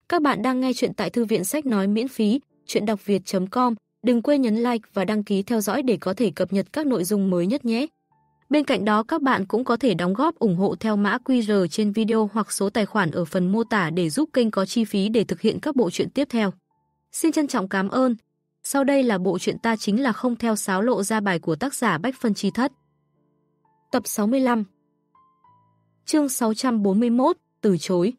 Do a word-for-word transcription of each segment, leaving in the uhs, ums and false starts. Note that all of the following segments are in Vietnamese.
Các bạn đang nghe chuyện tại thư viện sách nói miễn phí, chuyện đọc việt chấm com. Đừng quên nhấn like và đăng ký theo dõi để có thể cập nhật các nội dung mới nhất nhé. Bên cạnh đó các bạn cũng có thể đóng góp ủng hộ theo mã quy rờ trên video hoặc số tài khoản ở phần mô tả để giúp kênh có chi phí để thực hiện các bộ truyện tiếp theo. Xin trân trọng cảm ơn. Sau đây là bộ truyện Ta Chính Là Không Theo Sáo Lộ Ra Bài của tác giả Bách Phân Chi Thất. Tập sáu mươi lăm. Chương sáu trăm bốn mươi mốt, từ chối.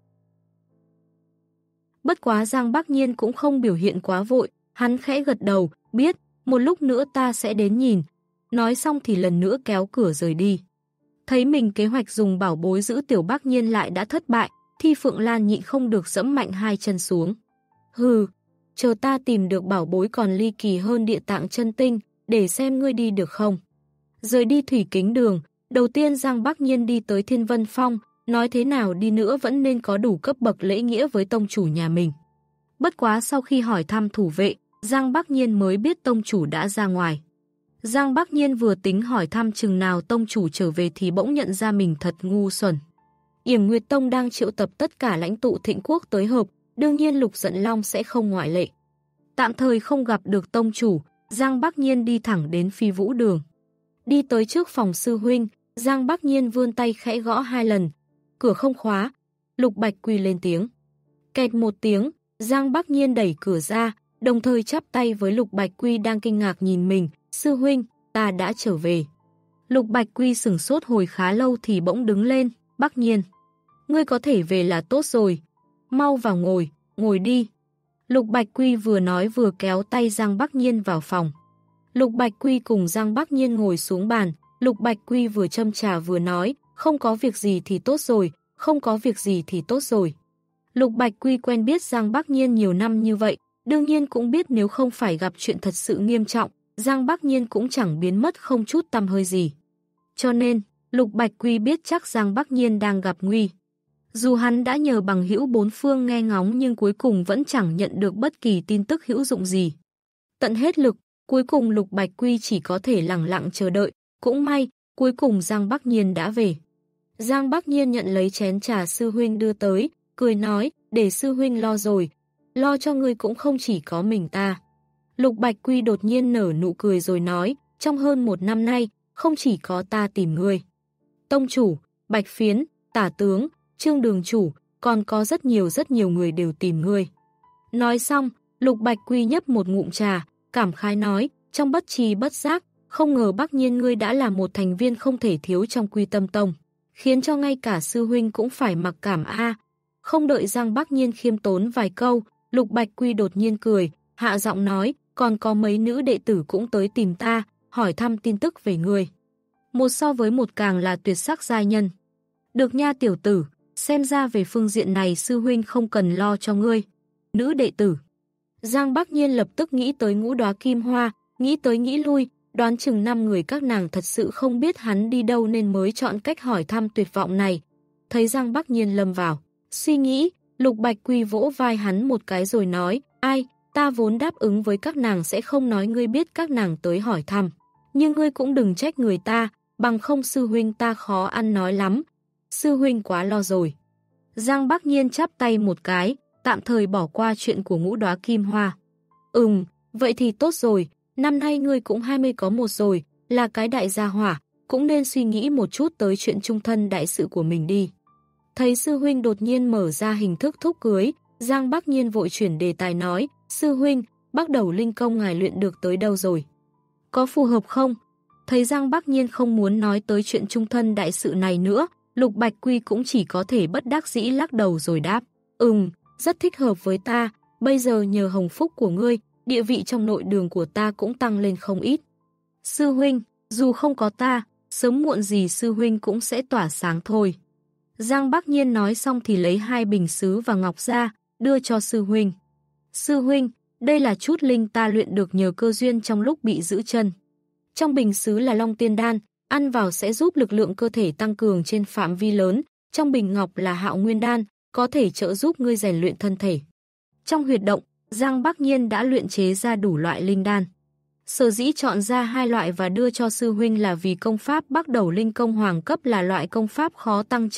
Bất quá Giang Bắc Nhiên cũng không biểu hiện quá vội, hắn khẽ gật đầu, biết, một lúc nữa ta sẽ đến nhìn. Nói xong thì lần nữa kéo cửa rời đi. Thấy mình kế hoạch dùng bảo bối giữ Tiểu Bắc Nhiên lại đã thất bại, Thi Phượng Lan nhịn không được giẫm mạnh hai chân xuống. Hừ, chờ ta tìm được bảo bối còn ly kỳ hơn Địa Tạng Chân Tinh, để xem ngươi đi được không. Rời đi Thủy Kính Đường, đầu tiên Giang Bắc Nhiên đi tới Thiên Vân Phong, nói thế nào đi nữa vẫn nên có đủ cấp bậc lễ nghĩa với tông chủ nhà mình. Bất quá sau khi hỏi thăm thủ vệ, Giang Bắc Nhiên mới biết tông chủ đã ra ngoài. Giang Bắc Nhiên vừa tính hỏi thăm chừng nào tông chủ trở về thì bỗng nhận ra mình thật ngu xuẩn. Yểm Nguyệt Tông đang triệu tập tất cả lãnh tụ Thịnh Quốc tới họp, đương nhiên Lục Giận Long sẽ không ngoại lệ. Tạm thời không gặp được tông chủ, Giang Bắc Nhiên đi thẳng đến Phi Vũ Đường. Đi tới trước phòng sư huynh, Giang Bắc Nhiên vươn tay khẽ gõ hai lần. Cửa không khóa, Lục Bạch Quy lên tiếng. Kẹt một tiếng, Giang Bắc Nhiên đẩy cửa ra, đồng thời chắp tay với Lục Bạch Quy đang kinh ngạc nhìn mình. Sư huynh, ta đã trở về. Lục Bạch Quy sửng sốt hồi khá lâu thì bỗng đứng lên. Bắc Nhiên, ngươi có thể về là tốt rồi. Mau vào ngồi, ngồi đi. Lục Bạch Quy vừa nói vừa kéo tay Giang Bắc Nhiên vào phòng. Lục Bạch Quy cùng Giang Bắc Nhiên ngồi xuống bàn. Lục Bạch Quy vừa châm trà vừa nói, không có việc gì thì tốt rồi, không có việc gì thì tốt rồi. Lục Bạch Quy quen biết Giang Bắc Nhiên nhiều năm như vậy, đương nhiên cũng biết nếu không phải gặp chuyện thật sự nghiêm trọng, Giang Bắc Nhiên cũng chẳng biến mất không chút tăm hơi gì. Cho nên, Lục Bạch Quy biết chắc Giang Bắc Nhiên đang gặp nguy. Dù hắn đã nhờ bằng hữu bốn phương nghe ngóng nhưng cuối cùng vẫn chẳng nhận được bất kỳ tin tức hữu dụng gì. Tận hết lực, cuối cùng Lục Bạch Quy chỉ có thể lặng lặng chờ đợi. Cũng may, cuối cùng Giang Bắc Nhiên đã về. Giang Bắc Nhiên nhận lấy chén trà sư huynh đưa tới, cười nói, để sư huynh lo rồi. Lo cho ngươi cũng không chỉ có mình ta. Lục Bạch Quy đột nhiên nở nụ cười rồi nói, trong hơn một năm nay, không chỉ có ta tìm ngươi. Tông chủ, Bạch Phiến, Tả Tướng, Trương Đường Chủ, còn có rất nhiều rất nhiều người đều tìm ngươi. Nói xong, Lục Bạch Quy nhấp một ngụm trà, cảm khái nói, trong bất trì bất giác, không ngờ Bắc Nhiên ngươi đã là một thành viên không thể thiếu trong Quy Tâm Tông, khiến cho ngay cả sư huynh cũng phải mặc cảm a. Không đợi Giang Bắc Nhiên khiêm tốn vài câu, Lục Bạch Quy đột nhiên cười, hạ giọng nói, còn có mấy nữ đệ tử cũng tới tìm ta, hỏi thăm tin tức về ngươi. Một so với một càng là tuyệt sắc giai nhân. Được nha tiểu tử, xem ra về phương diện này sư huynh không cần lo cho ngươi. Nữ đệ tử. Giang Bắc Nhiên lập tức nghĩ tới Ngũ Đóa Kim Hoa, nghĩ tới nghĩ lui, đoán chừng năm người các nàng thật sự không biết hắn đi đâu nên mới chọn cách hỏi thăm tuyệt vọng này. Thấy Giang Bắc Nhiên lâm vào suy nghĩ, Lục Bạch Quy vỗ vai hắn một cái rồi nói, ai, ta vốn đáp ứng với các nàng sẽ không nói ngươi biết các nàng tới hỏi thăm. Nhưng ngươi cũng đừng trách người ta, bằng không sư huynh ta khó ăn nói lắm. Sư huynh quá lo rồi. Giang Bắc Nhiên chắp tay một cái, tạm thời bỏ qua chuyện của Ngũ Đóa Kim Hoa. Ừm, vậy thì tốt rồi, năm nay ngươi cũng hai mươi có một rồi, là cái đại gia hỏa, cũng nên suy nghĩ một chút tới chuyện chung thân đại sự của mình đi. Thấy sư huynh đột nhiên mở ra hình thức thúc cưới, Giang Bắc Nhiên vội chuyển đề tài nói, sư huynh, bắt đầu linh công ngài luyện được tới đâu rồi? Có phù hợp không? Thấy Giang Bắc Nhiên không muốn nói tới chuyện chung thân đại sự này nữa, Lục Bạch Quy cũng chỉ có thể bất đắc dĩ lắc đầu rồi đáp, ừm, rất thích hợp với ta, bây giờ nhờ hồng phúc của ngươi, địa vị trong nội đường của ta cũng tăng lên không ít. Sư huynh, dù không có ta, sớm muộn gì sư huynh cũng sẽ tỏa sáng thôi. Giang Bắc Nhiên nói xong thì lấy hai bình sứ và ngọc ra, đưa cho sư huynh. Sư huynh, đây là chút linh ta luyện được nhờ cơ duyên trong lúc bị giữ chân. Trong bình sứ là Long Tiên Đan, ăn vào sẽ giúp lực lượng cơ thể tăng cường trên phạm vi lớn. Trong bình ngọc là Hạo Nguyên Đan, có thể trợ giúp ngươi rèn luyện thân thể. Trong huyệt động, Giang Bắc Nhiên đã luyện chế ra đủ loại linh đan. Sở dĩ chọn ra hai loại và đưa cho sư huynh là vì công pháp bắt đầu linh công hoàng cấp là loại công pháp khó tăng trưởng,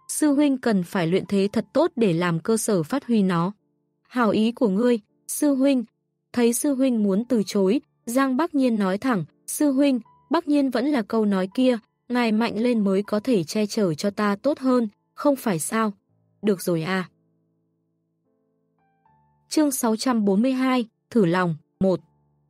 sư huynh cần phải luyện thế thật tốt để làm cơ sở phát huy nó. Hảo ý của ngươi, sư huynh. Thấy sư huynh muốn từ chối, Giang Bắc Nhiên nói thẳng, sư huynh, Bắc Nhiên vẫn là câu nói kia, ngài mạnh lên mới có thể che chở cho ta tốt hơn, không phải sao? Được rồi à. Chương sáu trăm bốn mươi hai, thử lòng, một.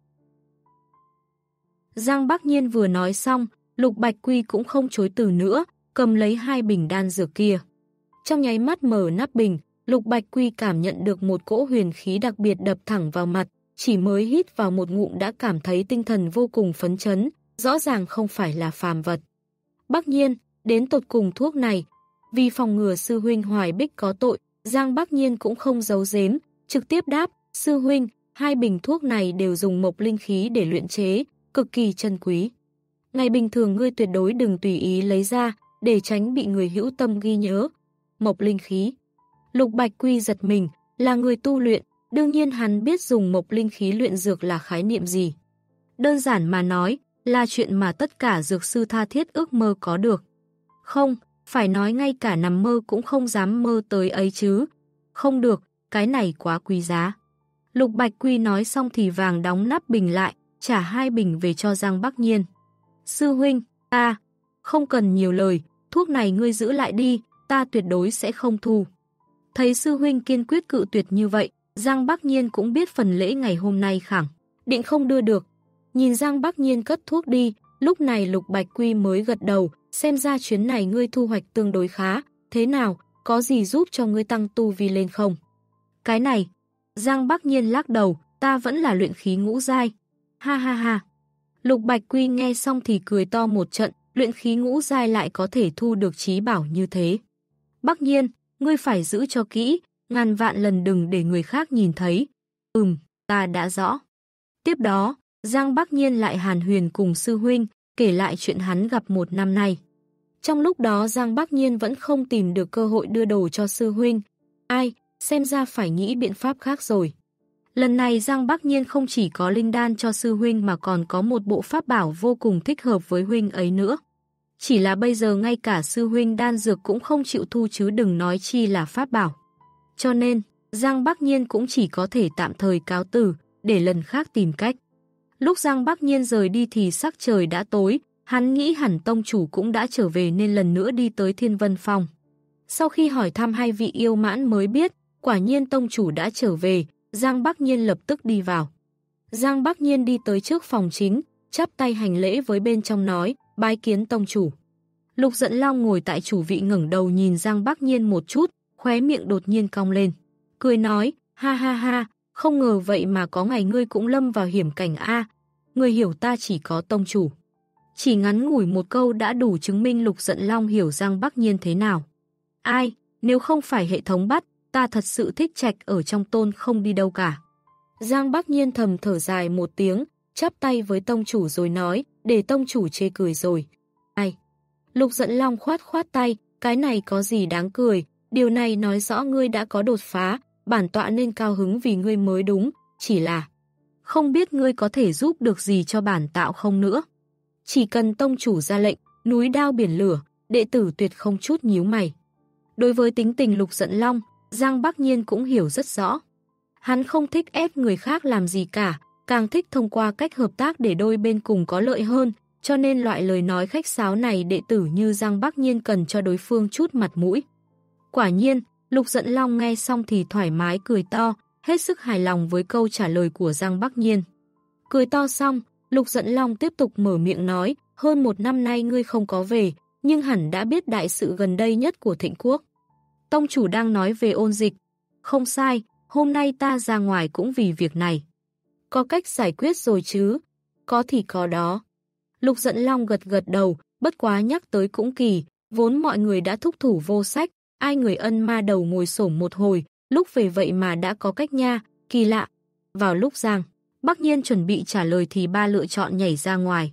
Giang Bắc Nhiên vừa nói xong, Lục Bạch Quy cũng không chối từ nữa, cầm lấy hai bình đan dược kia. Trong nháy mắt mở nắp bình, Lục Bạch Quy cảm nhận được một cỗ huyền khí đặc biệt đập thẳng vào mặt, chỉ mới hít vào một ngụm đã cảm thấy tinh thần vô cùng phấn chấn, rõ ràng không phải là phàm vật. Bắc Nhiên, đến tột cùng thuốc này, vì phòng ngừa sư huynh Hoài Bích có tội, Giang Bắc Nhiên cũng không giấu giếm, trực tiếp đáp, sư huynh, hai bình thuốc này đều dùng mộc linh khí để luyện chế, cực kỳ chân quý. Ngày bình thường ngươi tuyệt đối đừng tùy ý lấy ra, để tránh bị người hữu tâm ghi nhớ. Mộc linh khí. Lục Bạch Quy giật mình, là người tu luyện, đương nhiên hắn biết dùng mộc linh khí luyện dược là khái niệm gì. Đơn giản mà nói, là chuyện mà tất cả dược sư tha thiết ước mơ có được. Không, phải nói ngay cả nằm mơ cũng không dám mơ tới ấy chứ. Không được, cái này quá quý giá. Lục Bạch Quy nói xong thì vàng đóng nắp bình lại, trả hai bình về cho Giang Bắc Nhiên. Sư huynh, ta, không cần nhiều lời, thuốc này ngươi giữ lại đi, ta tuyệt đối sẽ không thu. Thấy sư huynh kiên quyết cự tuyệt như vậy, Giang Bắc Nhiên cũng biết phần lễ ngày hôm nay khẳng định không đưa được. Nhìn Giang Bắc Nhiên cất thuốc đi, lúc này Lục Bạch Quy mới gật đầu, xem ra chuyến này ngươi thu hoạch tương đối khá, thế nào, có gì giúp cho ngươi tăng tu vi lên không? Cái này, Giang Bắc Nhiên lắc đầu, ta vẫn là luyện khí ngũ giai. Ha ha ha. Lục Bạch Quy nghe xong thì cười to một trận, luyện khí ngũ giai lại có thể thu được trí bảo như thế. Bắc Nhiên, ngươi phải giữ cho kỹ, ngàn vạn lần đừng để người khác nhìn thấy. Ừm, ta đã rõ. Tiếp đó, Giang Bắc Nhiên lại hàn huyền cùng sư huynh, kể lại chuyện hắn gặp một năm nay. Trong lúc đó Giang Bắc Nhiên vẫn không tìm được cơ hội đưa đồ cho sư huynh. Ai, xem ra phải nghĩ biện pháp khác rồi. Lần này Giang Bắc Nhiên không chỉ có linh đan cho sư huynh mà còn có một bộ pháp bảo vô cùng thích hợp với huynh ấy nữa. Chỉ là bây giờ ngay cả sư huynh đan dược cũng không chịu thu chứ đừng nói chi là pháp bảo. Cho nên, Giang Bắc Nhiên cũng chỉ có thể tạm thời cáo từ, để lần khác tìm cách. Lúc Giang Bắc Nhiên rời đi thì sắc trời đã tối, hắn nghĩ hẳn tông chủ cũng đã trở về nên lần nữa đi tới Thiên Vân Phong. Sau khi hỏi thăm hai vị yêu mãn mới biết, quả nhiên tông chủ đã trở về, Giang Bắc Nhiên lập tức đi vào. Giang Bắc Nhiên đi tới trước phòng chính, chắp tay hành lễ với bên trong nói, bái kiến tông chủ. Lục Dận Long ngồi tại chủ vị ngẩng đầu nhìn Giang Bắc Nhiên một chút, khóe miệng đột nhiên cong lên. Cười nói, ha ha ha, không ngờ vậy mà có ngày ngươi cũng lâm vào hiểm cảnh a. Ngươi hiểu ta chỉ có tông chủ. Chỉ ngắn ngủi một câu đã đủ chứng minh Lục Dận Long hiểu Giang Bắc Nhiên thế nào. Ai, nếu không phải hệ thống bắt, ta thật sự thích trạch ở trong tôn không đi đâu cả. Giang Bắc Nhiên thầm thở dài một tiếng, chắp tay với tông chủ rồi nói, để tông chủ chê cười rồi. Ai? Lục Dận Long khoát khoát tay, cái này có gì đáng cười, điều này nói rõ ngươi đã có đột phá, bản tọa nên cao hứng vì ngươi mới đúng, chỉ là không biết ngươi có thể giúp được gì cho bản tạo không nữa. Chỉ cần tông chủ ra lệnh, núi đao biển lửa, đệ tử tuyệt không chút nhíu mày. Đối với tính tình Lục Dận Long, Giang Bắc Nhiên cũng hiểu rất rõ. Hắn không thích ép người khác làm gì cả, càng thích thông qua cách hợp tác để đôi bên cùng có lợi hơn, cho nên loại lời nói khách sáo này đệ tử như Giang Bắc Nhiên cần cho đối phương chút mặt mũi. Quả nhiên, Lục Dận Long nghe xong thì thoải mái cười to, hết sức hài lòng với câu trả lời của Giang Bắc Nhiên. Cười to xong, Lục Dận Long tiếp tục mở miệng nói, hơn một năm nay ngươi không có về, nhưng hẳn đã biết đại sự gần đây nhất của Thịnh Quốc. Tông chủ đang nói về ôn dịch. Không sai, hôm nay ta ra ngoài cũng vì việc này. Có cách giải quyết rồi chứ? Có thì có đó. Lục Dận Long gật gật đầu, bất quá nhắc tới cũng kỳ, vốn mọi người đã thúc thủ vô sách, ai người ân ma đầu ngồi xổm một hồi, lúc về vậy mà đã có cách nha, kỳ lạ. Vào lúc Giang Bắc Nhiên chuẩn bị trả lời thì ba lựa chọn nhảy ra ngoài.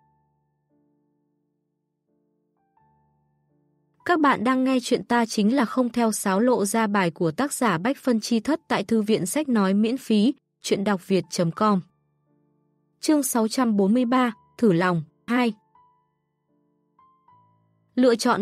Các bạn đang nghe chuyện ta chính là không theo sáo lộ ra bài của tác giả Bách Phân Chi Thất tại thư viện sách nói miễn phí, chuyện đọc việt chấm com. Chương sáu trăm bốn mươi ba, Thử lòng, hai. Lựa chọn một,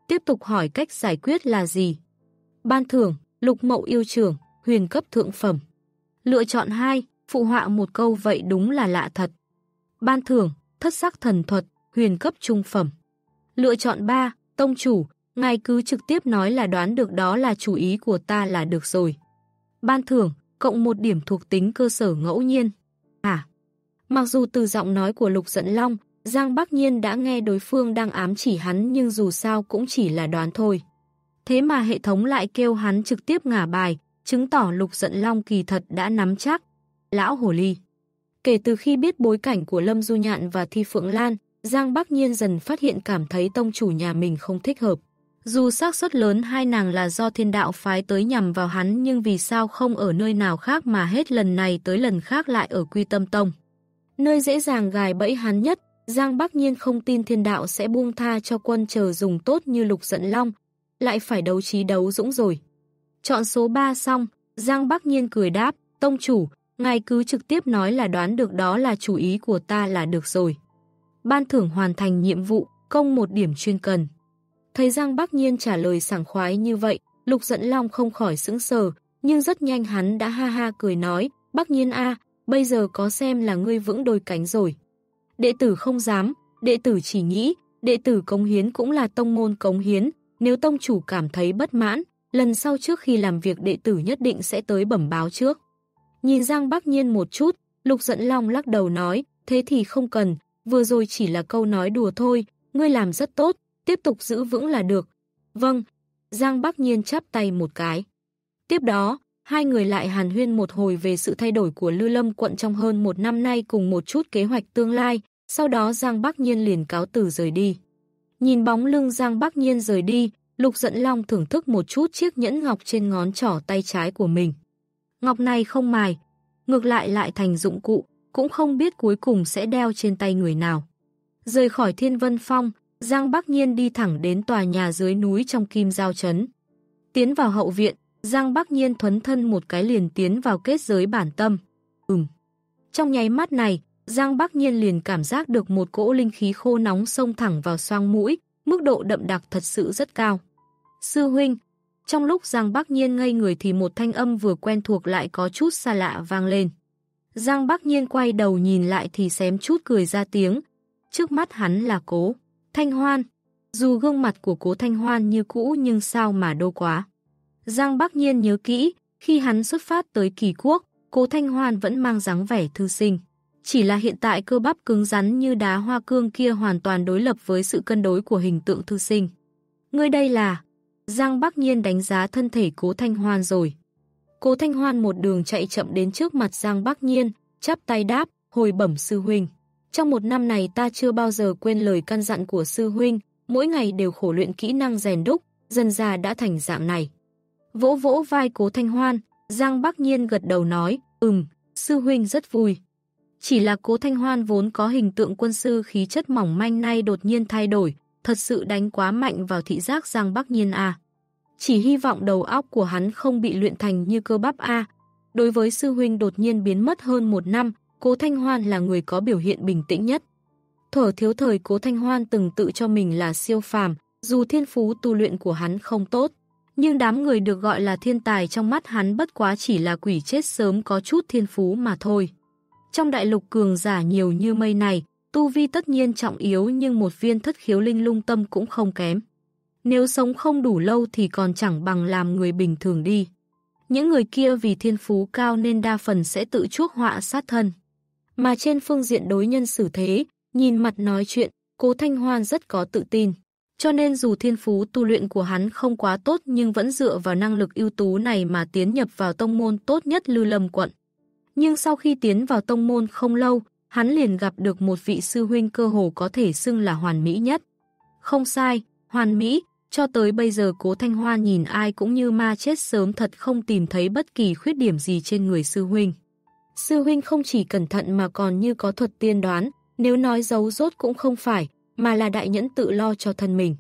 tiếp tục hỏi cách giải quyết là gì. Ban thưởng, Lục Mậu yêu trưởng, huyền cấp thượng phẩm. Lựa chọn hai, phụ họa một câu vậy đúng là lạ thật. Ban thưởng, thất sắc thần thuật, huyền cấp trung phẩm. Lựa chọn ba, tông chủ, ngài cứ trực tiếp nói là đoán được đó là chủ ý của ta là được rồi. Ban thưởng, cộng một điểm thuộc tính cơ sở ngẫu nhiên. À, mặc dù từ giọng nói của Lục Dận Long, Giang Bắc Nhiên đã nghe đối phương đang ám chỉ hắn nhưng dù sao cũng chỉ là đoán thôi. Thế mà hệ thống lại kêu hắn trực tiếp ngả bài, chứng tỏ Lục Dận Long kỳ thật đã nắm chắc. Lão hồ ly. Kể từ khi biết bối cảnh của Lâm Du Nhạn và Thi Phượng Lan, Giang Bắc Nhiên dần phát hiện cảm thấy tông chủ nhà mình không thích hợp. Dù xác suất lớn hai nàng là do thiên đạo phái tới nhằm vào hắn nhưng vì sao không ở nơi nào khác mà hết lần này tới lần khác lại ở Quy Tâm Tông. Nơi dễ dàng gài bẫy hắn nhất, Giang Bắc Nhiên không tin thiên đạo sẽ buông tha cho quân chờ dùng tốt như Lục Dận Long, lại phải đấu trí đấu dũng rồi. Chọn số ba xong, Giang Bắc Nhiên cười đáp, tông chủ, ngài cứ trực tiếp nói là đoán được đó là chủ ý của ta là được rồi. Ban thưởng hoàn thành nhiệm vụ, công một điểm chuyên cần. Thấy Giang Bắc Nhiên trả lời sảng khoái như vậy, Lục Dận Long không khỏi sững sờ, nhưng rất nhanh hắn đã ha ha cười nói, Bắc Nhiên a, bây giờ có xem là ngươi vững đôi cánh rồi. Đệ tử không dám, đệ tử chỉ nghĩ, đệ tử cống hiến cũng là tông môn cống hiến, nếu tông chủ cảm thấy bất mãn, lần sau trước khi làm việc đệ tử nhất định sẽ tới bẩm báo trước. Nhìn Giang Bắc Nhiên một chút, Lục Dận Long lắc đầu nói, thế thì không cần, vừa rồi chỉ là câu nói đùa thôi, ngươi làm rất tốt, tiếp tục giữ vững là được. Vâng, Giang Bắc Nhiên chắp tay một cái. Tiếp đó, hai người lại hàn huyên một hồi về sự thay đổi của Lư Lâm quận trong hơn một năm nay cùng một chút kế hoạch tương lai, sau đó Giang Bắc Nhiên liền cáo từ rời đi. Nhìn bóng lưng Giang Bắc Nhiên rời đi, Lục Dận Long thưởng thức một chút chiếc nhẫn ngọc trên ngón trỏ tay trái của mình. Ngọc này không mài, ngược lại lại thành dụng cụ, cũng không biết cuối cùng sẽ đeo trên tay người nào. Rời khỏi Thiên Vân Phong, Giang Bắc Nhiên đi thẳng đến tòa nhà dưới núi trong Kim Giao Trấn. Tiến vào hậu viện, Giang Bắc Nhiên thuấn thân một cái liền tiến vào kết giới bản tâm. Ừm. Trong nháy mắt này, Giang Bắc Nhiên liền cảm giác được một cỗ linh khí khô nóng xông thẳng vào xoang mũi, mức độ đậm đặc thật sự rất cao. Sư huynh, trong lúc Giang Bắc Nhiên ngây người thì một thanh âm vừa quen thuộc lại có chút xa lạ vang lên. Giang Bắc Nhiên quay đầu nhìn lại thì xém chút cười ra tiếng. Trước mắt hắn là Cố Thanh Hoan. Dù gương mặt của Cố Thanh Hoan như cũ nhưng sao mà đô quá. Giang Bắc Nhiên nhớ kỹ, khi hắn xuất phát tới Kỳ Quốc, Cố Thanh Hoan vẫn mang dáng vẻ thư sinh. Chỉ là hiện tại cơ bắp cứng rắn như đá hoa cương kia hoàn toàn đối lập với sự cân đối của hình tượng thư sinh. Ngươi đây là... Giang Bắc Nhiên đánh giá thân thể Cố Thanh Hoan rồi. Cố Thanh Hoan một đường chạy chậm đến trước mặt Giang Bắc Nhiên, chắp tay đáp, hồi bẩm sư huynh. Trong một năm này ta chưa bao giờ quên lời căn dặn của sư huynh, mỗi ngày đều khổ luyện kỹ năng rèn đúc, dần già đã thành dạng này. Vỗ vỗ vai Cố Thanh Hoan, Giang Bắc Nhiên gật đầu nói, ừm, sư huynh rất vui. Chỉ là Cố Thanh Hoan vốn có hình tượng quân sư khí chất mỏng manh nay đột nhiên thay đổi, thật sự đánh quá mạnh vào thị giác Giang Bắc Nhiên a. Chỉ hy vọng đầu óc của hắn không bị luyện thành như cơ bắp a. Đối với sư huynh đột nhiên biến mất hơn một năm, Cố Thanh Hoan là người có biểu hiện bình tĩnh nhất. Thuở thiếu thời Cố Thanh Hoan từng tự cho mình là siêu phàm, dù thiên phú tu luyện của hắn không tốt, nhưng đám người được gọi là thiên tài trong mắt hắn bất quá chỉ là quỷ chết sớm có chút thiên phú mà thôi. Trong đại lục cường giả nhiều như mây này, tu vi tất nhiên trọng yếu nhưng một viên thất khiếu linh lung tâm cũng không kém. Nếu sống không đủ lâu thì còn chẳng bằng làm người bình thường đi. Những người kia vì thiên phú cao nên đa phần sẽ tự chuốc họa sát thân. Mà trên phương diện đối nhân xử thế, nhìn mặt nói chuyện, Cố Thanh Hoan rất có tự tin. Cho nên dù thiên phú tu luyện của hắn không quá tốt nhưng vẫn dựa vào năng lực ưu tú này mà tiến nhập vào tông môn tốt nhất Lư Lâm quận. Nhưng sau khi tiến vào tông môn không lâu, hắn liền gặp được một vị sư huynh cơ hồ có thể xưng là hoàn mỹ nhất. Không sai, hoàn mỹ, cho tới bây giờ Cố Thanh Hoan nhìn ai cũng như ma chết sớm thật không tìm thấy bất kỳ khuyết điểm gì trên người sư huynh. Sư huynh không chỉ cẩn thận mà còn như có thuật tiên đoán, nếu nói giấu rốt cũng không phải, mà là đại nhẫn tự lo cho thân mình.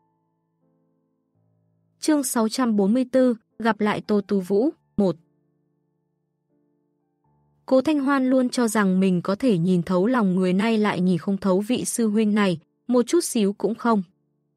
Chương sáu trăm bốn mươi tư, gặp lại Tô Tu Vũ, một. Cố Thanh Hoan luôn cho rằng mình có thể nhìn thấu lòng người, nay lại nhìn không thấu vị sư huynh này, một chút xíu cũng không.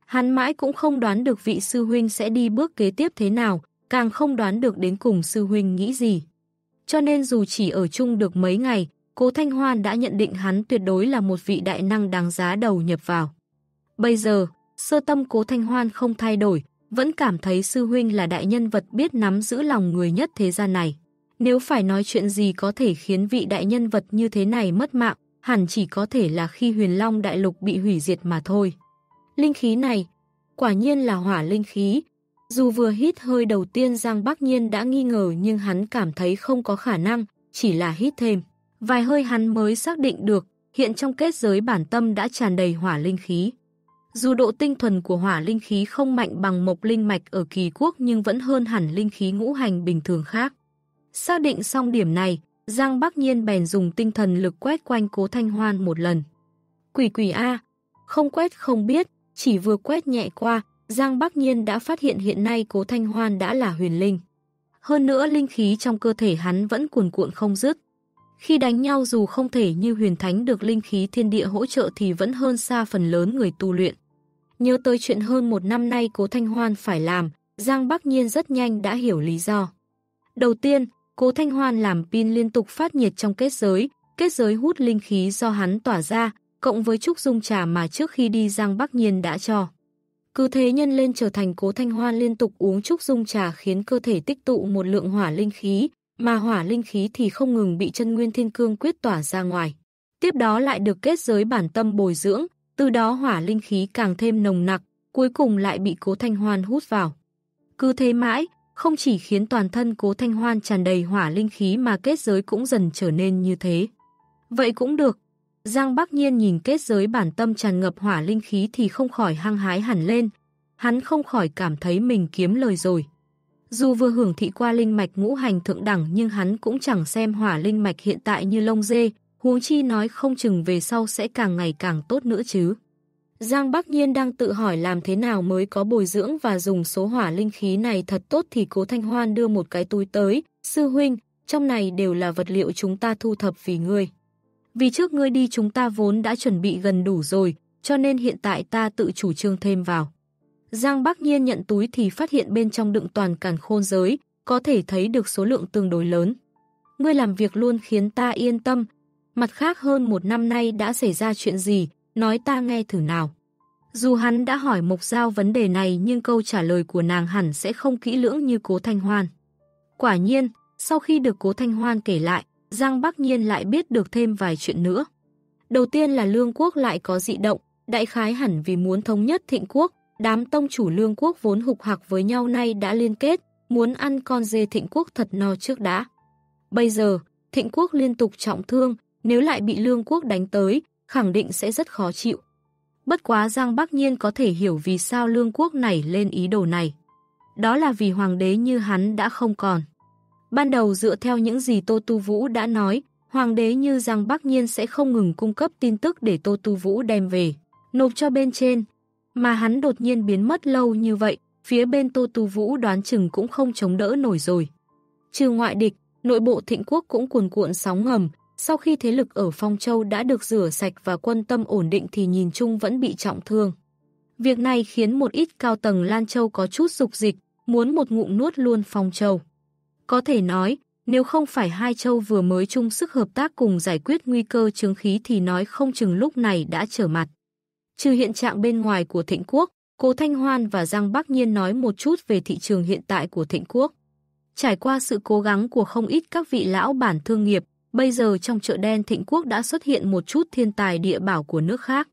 Hắn mãi cũng không đoán được vị sư huynh sẽ đi bước kế tiếp thế nào, càng không đoán được đến cùng sư huynh nghĩ gì. Cho nên dù chỉ ở chung được mấy ngày, Cố Thanh Hoan đã nhận định hắn tuyệt đối là một vị đại năng đáng giá đầu nhập vào. Bây giờ, sơ tâm Cố Thanh Hoan không thay đổi, vẫn cảm thấy sư huynh là đại nhân vật biết nắm giữ lòng người nhất thế gian này. Nếu phải nói chuyện gì có thể khiến vị đại nhân vật như thế này mất mạng, hẳn chỉ có thể là khi Huyền Long Đại Lục bị hủy diệt mà thôi. Linh khí này, quả nhiên là hỏa linh khí. Dù vừa hít hơi đầu tiên Giang Bắc Nhiên đã nghi ngờ nhưng hắn cảm thấy không có khả năng, chỉ là hít thêm. Vài hơi hắn mới xác định được, hiện trong kết giới bản tâm đã tràn đầy hỏa linh khí. Dù độ tinh thuần của hỏa linh khí không mạnh bằng mộc linh mạch ở Kỳ Quốc nhưng vẫn hơn hẳn linh khí ngũ hành bình thường khác. Xác định xong điểm này, Giang Bắc Nhiên bèn dùng tinh thần lực quét quanh Cố Thanh Hoan một lần. Quỷ quỷ A, không quét không biết, chỉ vừa quét nhẹ qua, Giang Bắc Nhiên đã phát hiện hiện nay Cố Thanh Hoan đã là huyền linh. Hơn nữa linh khí trong cơ thể hắn vẫn cuồn cuộn không dứt. Khi đánh nhau dù không thể như huyền thánh được linh khí thiên địa hỗ trợ thì vẫn hơn xa phần lớn người tu luyện. Nhớ tới chuyện hơn một năm nay Cố Thanh Hoan phải làm, Giang Bắc Nhiên rất nhanh đã hiểu lý do. Đầu tiên, Cố Thanh Hoan làm pin liên tục phát nhiệt trong kết giới, kết giới hút linh khí do hắn tỏa ra, cộng với trúc dung trà mà trước khi đi Giang Bắc Nhiên đã cho. Cứ thế nhân lên trở thành Cố Thanh Hoan liên tục uống trúc dung trà khiến cơ thể tích tụ một lượng hỏa linh khí, mà hỏa linh khí thì không ngừng bị chân nguyên thiên cương quyết tỏa ra ngoài. Tiếp đó lại được kết giới bản tâm bồi dưỡng, từ đó hỏa linh khí càng thêm nồng nặc, cuối cùng lại bị Cố Thanh Hoan hút vào. Cứ thế mãi, không chỉ khiến toàn thân Cố Thanh Hoan tràn đầy hỏa linh khí mà kết giới cũng dần trở nên như thế. Vậy cũng được. Giang Bắc Nhiên nhìn kết giới bản tâm tràn ngập hỏa linh khí thì không khỏi hăng hái hẳn lên. Hắn không khỏi cảm thấy mình kiếm lời rồi. Dù vừa hưởng thị qua linh mạch ngũ hành thượng đẳng nhưng hắn cũng chẳng xem hỏa linh mạch hiện tại như lông dê, huống chi nói không chừng về sau sẽ càng ngày càng tốt nữa chứ. Giang Bắc Nhiên đang tự hỏi làm thế nào mới có bồi dưỡng và dùng số hỏa linh khí này thật tốt thì Cố Thanh Hoan đưa một cái túi tới. Sư huynh, trong này đều là vật liệu chúng ta thu thập vì ngươi. Vì trước ngươi đi chúng ta vốn đã chuẩn bị gần đủ rồi, cho nên hiện tại ta tự chủ trương thêm vào. Giang Bắc Nhiên nhận túi thì phát hiện bên trong đựng toàn càn khôn giới, có thể thấy được số lượng tương đối lớn. Ngươi làm việc luôn khiến ta yên tâm. Mặt khác hơn một năm nay đã xảy ra chuyện gì, nói ta nghe thử nào. Dù hắn đã hỏi Mộc Giao vấn đề này nhưng câu trả lời của nàng hẳn sẽ không kỹ lưỡng như Cố Thanh Hoan. Quả nhiên, sau khi được Cố Thanh Hoan kể lại, Giang Bắc Nhiên lại biết được thêm vài chuyện nữa. Đầu tiên là Lương Quốc lại có dị động, đại khái hẳn vì muốn thống nhất Thịnh Quốc, đám tông chủ Lương Quốc vốn hục hặc với nhau nay đã liên kết, muốn ăn con dê Thịnh Quốc thật no trước đã. Bây giờ, Thịnh Quốc liên tục trọng thương, nếu lại bị Lương Quốc đánh tới, khẳng định sẽ rất khó chịu. Bất quá Giang Bắc Nhiên có thể hiểu vì sao Lương Quốc nảy lên ý đồ này. Đó là vì hoàng đế như hắn đã không còn. Ban đầu dựa theo những gì Tô Tu Vũ đã nói, hoàng đế như Giang Bắc Nhiên sẽ không ngừng cung cấp tin tức để Tô Tu Vũ đem về, nộp cho bên trên. Mà hắn đột nhiên biến mất lâu như vậy, phía bên Tô Tu Vũ đoán chừng cũng không chống đỡ nổi rồi. Trừ ngoại địch, nội bộ Thịnh Quốc cũng cuồn cuộn sóng ngầm. Sau khi thế lực ở Phong Châu đã được rửa sạch và quân tâm ổn định thì nhìn chung vẫn bị trọng thương. Việc này khiến một ít cao tầng Lan Châu có chút dục dịch, muốn một ngụm nuốt luôn Phong Châu. Có thể nói, nếu không phải hai châu vừa mới chung sức hợp tác cùng giải quyết nguy cơ chướng khí thì nói không chừng lúc này đã trở mặt. Trừ hiện trạng bên ngoài của Thịnh Quốc, Cố Thanh Hoan và Giang Bắc Nhiên nói một chút về thị trường hiện tại của Thịnh Quốc. Trải qua sự cố gắng của không ít các vị lão bản thương nghiệp, bây giờ trong chợ đen Thịnh Quốc đã xuất hiện một chút thiên tài địa bảo của nước khác.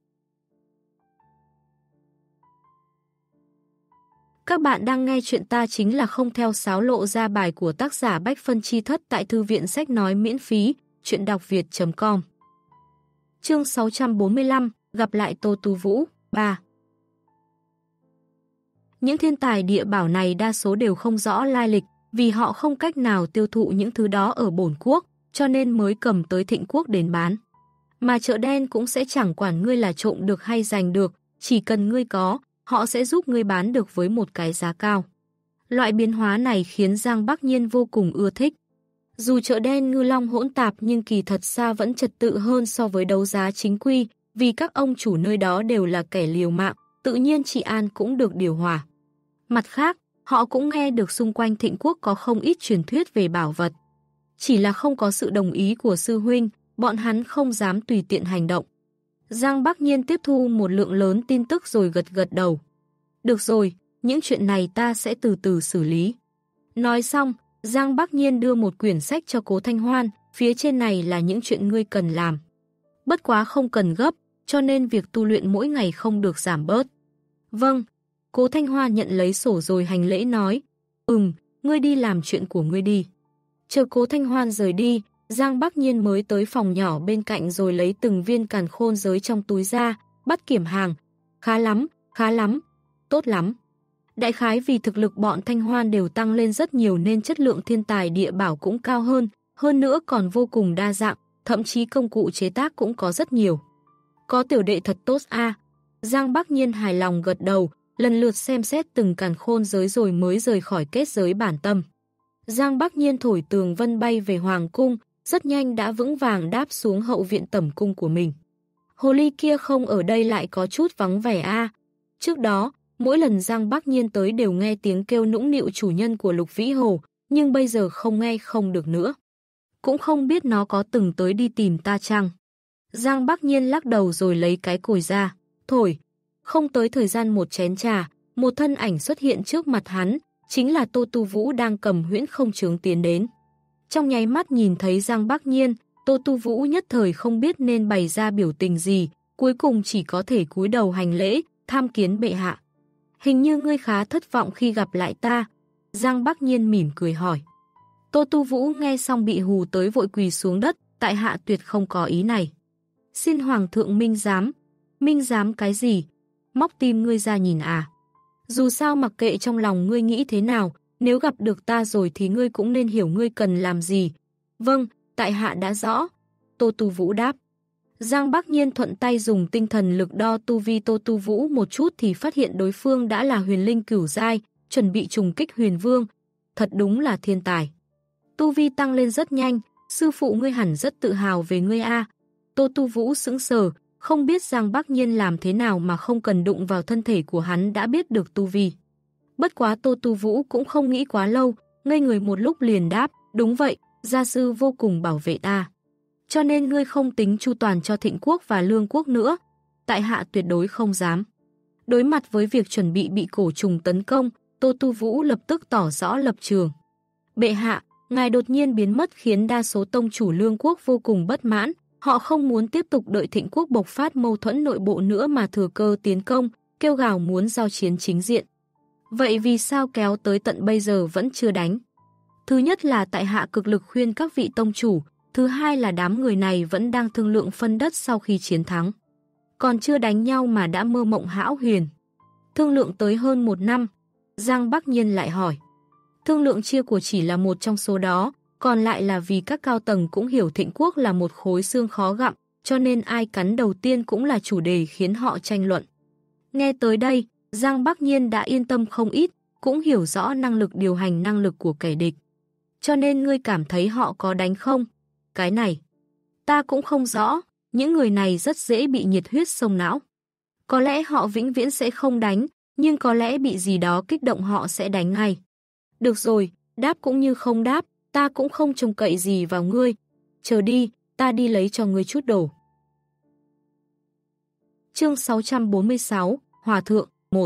Các bạn đang nghe chuyện ta chính là không theo sáo lộ ra bài của tác giả Bách Phân Chi Thất tại thư viện sách nói miễn phí, chuyện đọc việt chấm com. Chương sáu trăm bốn mươi lăm, gặp lại Tô Tu Vũ, ba. Những thiên tài địa bảo này đa số đều không rõ lai lịch, vì họ không cách nào tiêu thụ những thứ đó ở bổn quốc, cho nên mới cầm tới Thịnh Quốc đến bán. Mà chợ đen cũng sẽ chẳng quản ngươi là trộm được hay giành được, chỉ cần ngươi có, họ sẽ giúp ngươi bán được với một cái giá cao. Loại biến hóa này khiến Giang Bắc Nhiên vô cùng ưa thích. Dù chợ đen ngư long hỗn tạp nhưng kỳ thật xa vẫn trật tự hơn so với đấu giá chính quy, vì các ông chủ nơi đó đều là kẻ liều mạng, tự nhiên trị an cũng được điều hòa. Mặt khác, họ cũng nghe được xung quanh Thịnh Quốc có không ít truyền thuyết về bảo vật. Chỉ là không có sự đồng ý của sư huynh, bọn hắn không dám tùy tiện hành động. Giang Bắc Nhiên tiếp thu một lượng lớn tin tức rồi gật gật đầu. Được rồi, những chuyện này ta sẽ từ từ xử lý. Nói xong, Giang Bắc Nhiên đưa một quyển sách cho Cố Thanh Hoan, phía trên này là những chuyện ngươi cần làm. Bất quá không cần gấp, cho nên việc tu luyện mỗi ngày không được giảm bớt. Vâng, Cố Thanh Hoan nhận lấy sổ rồi hành lễ nói, ừm, ngươi đi làm chuyện của ngươi đi. Chờ Cố Thanh Hoan rời đi, Giang Bắc Nhiên mới tới phòng nhỏ bên cạnh rồi lấy từng viên càn khôn giới trong túi ra, bắt kiểm hàng. Khá lắm, khá lắm, tốt lắm. Đại khái vì thực lực bọn Thanh Hoan đều tăng lên rất nhiều nên chất lượng thiên tài địa bảo cũng cao hơn, hơn nữa còn vô cùng đa dạng, thậm chí công cụ chế tác cũng có rất nhiều. Có tiểu đệ thật tốt a. Giang Bắc Nhiên hài lòng gật đầu, lần lượt xem xét từng càn khôn giới rồi mới rời khỏi kết giới bản tâm. Giang Bắc Nhiên thổi tường vân bay về Hoàng cung, rất nhanh đã vững vàng đáp xuống hậu viện tẩm cung của mình. Hồ ly kia không ở đây lại có chút vắng vẻ a. Trước đó, mỗi lần Giang Bắc Nhiên tới đều nghe tiếng kêu nũng nịu chủ nhân của Lục Vĩ Hồ, nhưng bây giờ không nghe không được nữa. Cũng không biết nó có từng tới đi tìm ta chăng? Giang Bắc Nhiên lắc đầu rồi lấy cái còi ra, thổi. Không tới thời gian một chén trà, một thân ảnh xuất hiện trước mặt hắn, chính là Tô Tu Vũ đang cầm huyễn không chướng tiến đến. Trong nháy mắt nhìn thấy Giang Bắc Nhiên, Tô Tu Vũ nhất thời không biết nên bày ra biểu tình gì, cuối cùng chỉ có thể cúi đầu hành lễ, tham kiến bệ hạ. Hình như ngươi khá thất vọng khi gặp lại ta. Giang Bắc Nhiên mỉm cười hỏi. Tô Tu Vũ nghe xong bị hù tới vội quỳ xuống đất, tại hạ tuyệt không có ý này. Xin Hoàng thượng minh giám. Minh giám cái gì? Móc tim ngươi ra nhìn à? Dù sao mặc kệ trong lòng ngươi nghĩ thế nào, nếu gặp được ta rồi thì ngươi cũng nên hiểu ngươi cần làm gì. Vâng, tại hạ đã rõ. Tô Tu Vũ đáp. Giang Bắc Nhiên thuận tay dùng tinh thần lực đo tu vi Tô Tu Vũ một chút thì phát hiện đối phương đã là huyền linh cửu giai, chuẩn bị trùng kích huyền vương. Thật đúng là thiên tài. Tu vi tăng lên rất nhanh, sư phụ ngươi hẳn rất tự hào về ngươi a. Tô Tu Vũ sững sờ, không biết Giang Bắc Nhiên làm thế nào mà không cần đụng vào thân thể của hắn đã biết được tu vi. Bất quá Tô Tu Vũ cũng không nghĩ quá lâu, ngây người một lúc liền đáp, đúng vậy, gia sư vô cùng bảo vệ ta. Cho nên ngươi không tính chu toàn cho Thịnh Quốc và Lương Quốc nữa. Tại hạ tuyệt đối không dám. Đối mặt với việc chuẩn bị bị cổ trùng tấn công, Tô Tu Vũ lập tức tỏ rõ lập trường. Bệ hạ, ngài đột nhiên biến mất khiến đa số tông chủ Lương Quốc vô cùng bất mãn. Họ không muốn tiếp tục đợi Thịnh Quốc bộc phát mâu thuẫn nội bộ nữa mà thừa cơ tiến công, kêu gào muốn giao chiến chính diện. Vậy vì sao kéo tới tận bây giờ vẫn chưa đánh? Thứ nhất là tại hạ cực lực khuyên các vị tông chủ, thứ hai là đám người này vẫn đang thương lượng phân đất sau khi chiến thắng. Còn chưa đánh nhau mà đã mơ mộng hão huyền. Thương lượng tới hơn một năm, Giang Bắc Nhiên lại hỏi. Thương lượng chia của chỉ là một trong số đó, còn lại là vì các cao tầng cũng hiểu Thịnh Quốc là một khối xương khó gặm, cho nên ai cắn đầu tiên cũng là chủ đề khiến họ tranh luận. Nghe tới đây, Giang Bắc Nhiên đã yên tâm không ít, cũng hiểu rõ năng lực điều hành năng lực của kẻ địch. Cho nên ngươi cảm thấy họ có đánh không? Cái này, ta cũng không rõ, những người này rất dễ bị nhiệt huyết xông não. Có lẽ họ vĩnh viễn sẽ không đánh, nhưng có lẽ bị gì đó kích động họ sẽ đánh ngay. Được rồi, đáp cũng như không đáp, ta cũng không trông cậy gì vào ngươi. Chờ đi, ta đi lấy cho ngươi chút đồ. Chương sáu trăm bốn mươi sáu, Hòa Thượng, một.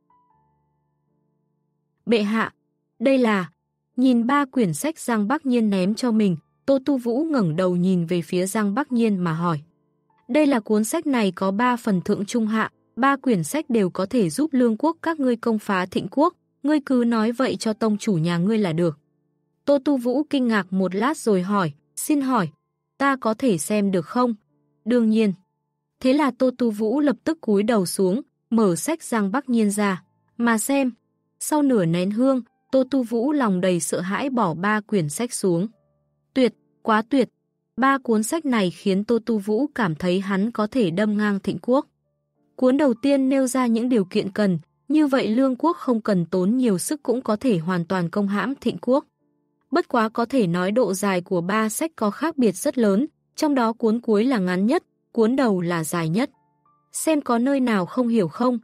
Bệ hạ, đây là... Nhìn ba quyển sách Giang Bắc Nhiên ném cho mình, Tô Tu Vũ ngẩng đầu nhìn về phía Giang Bắc Nhiên mà hỏi. Đây là cuốn sách này có ba phần thượng trung hạ, ba quyển sách đều có thể giúp Lương Quốc các ngươi công phá Thịnh Quốc, ngươi cứ nói vậy cho tông chủ nhà ngươi là được. Tô Tu Vũ kinh ngạc một lát rồi hỏi, xin hỏi, ta có thể xem được không? Đương nhiên. Thế là Tô Tu Vũ lập tức cúi đầu xuống, mở sách Giang Bắc Nhiên ra, mà xem. Sau nửa nén hương, Tô Tu Vũ lòng đầy sợ hãi bỏ ba quyển sách xuống. Tuyệt, quá tuyệt. Ba cuốn sách này khiến Tô Tu Vũ cảm thấy hắn có thể đâm ngang Thịnh Quốc. Cuốn đầu tiên nêu ra những điều kiện cần, như vậy Lương Quốc không cần tốn nhiều sức cũng có thể hoàn toàn công hãm Thịnh Quốc. Bất quá có thể nói độ dài của ba sách có khác biệt rất lớn, trong đó cuốn cuối là ngắn nhất, cuốn đầu là dài nhất. Xem có nơi nào không hiểu không?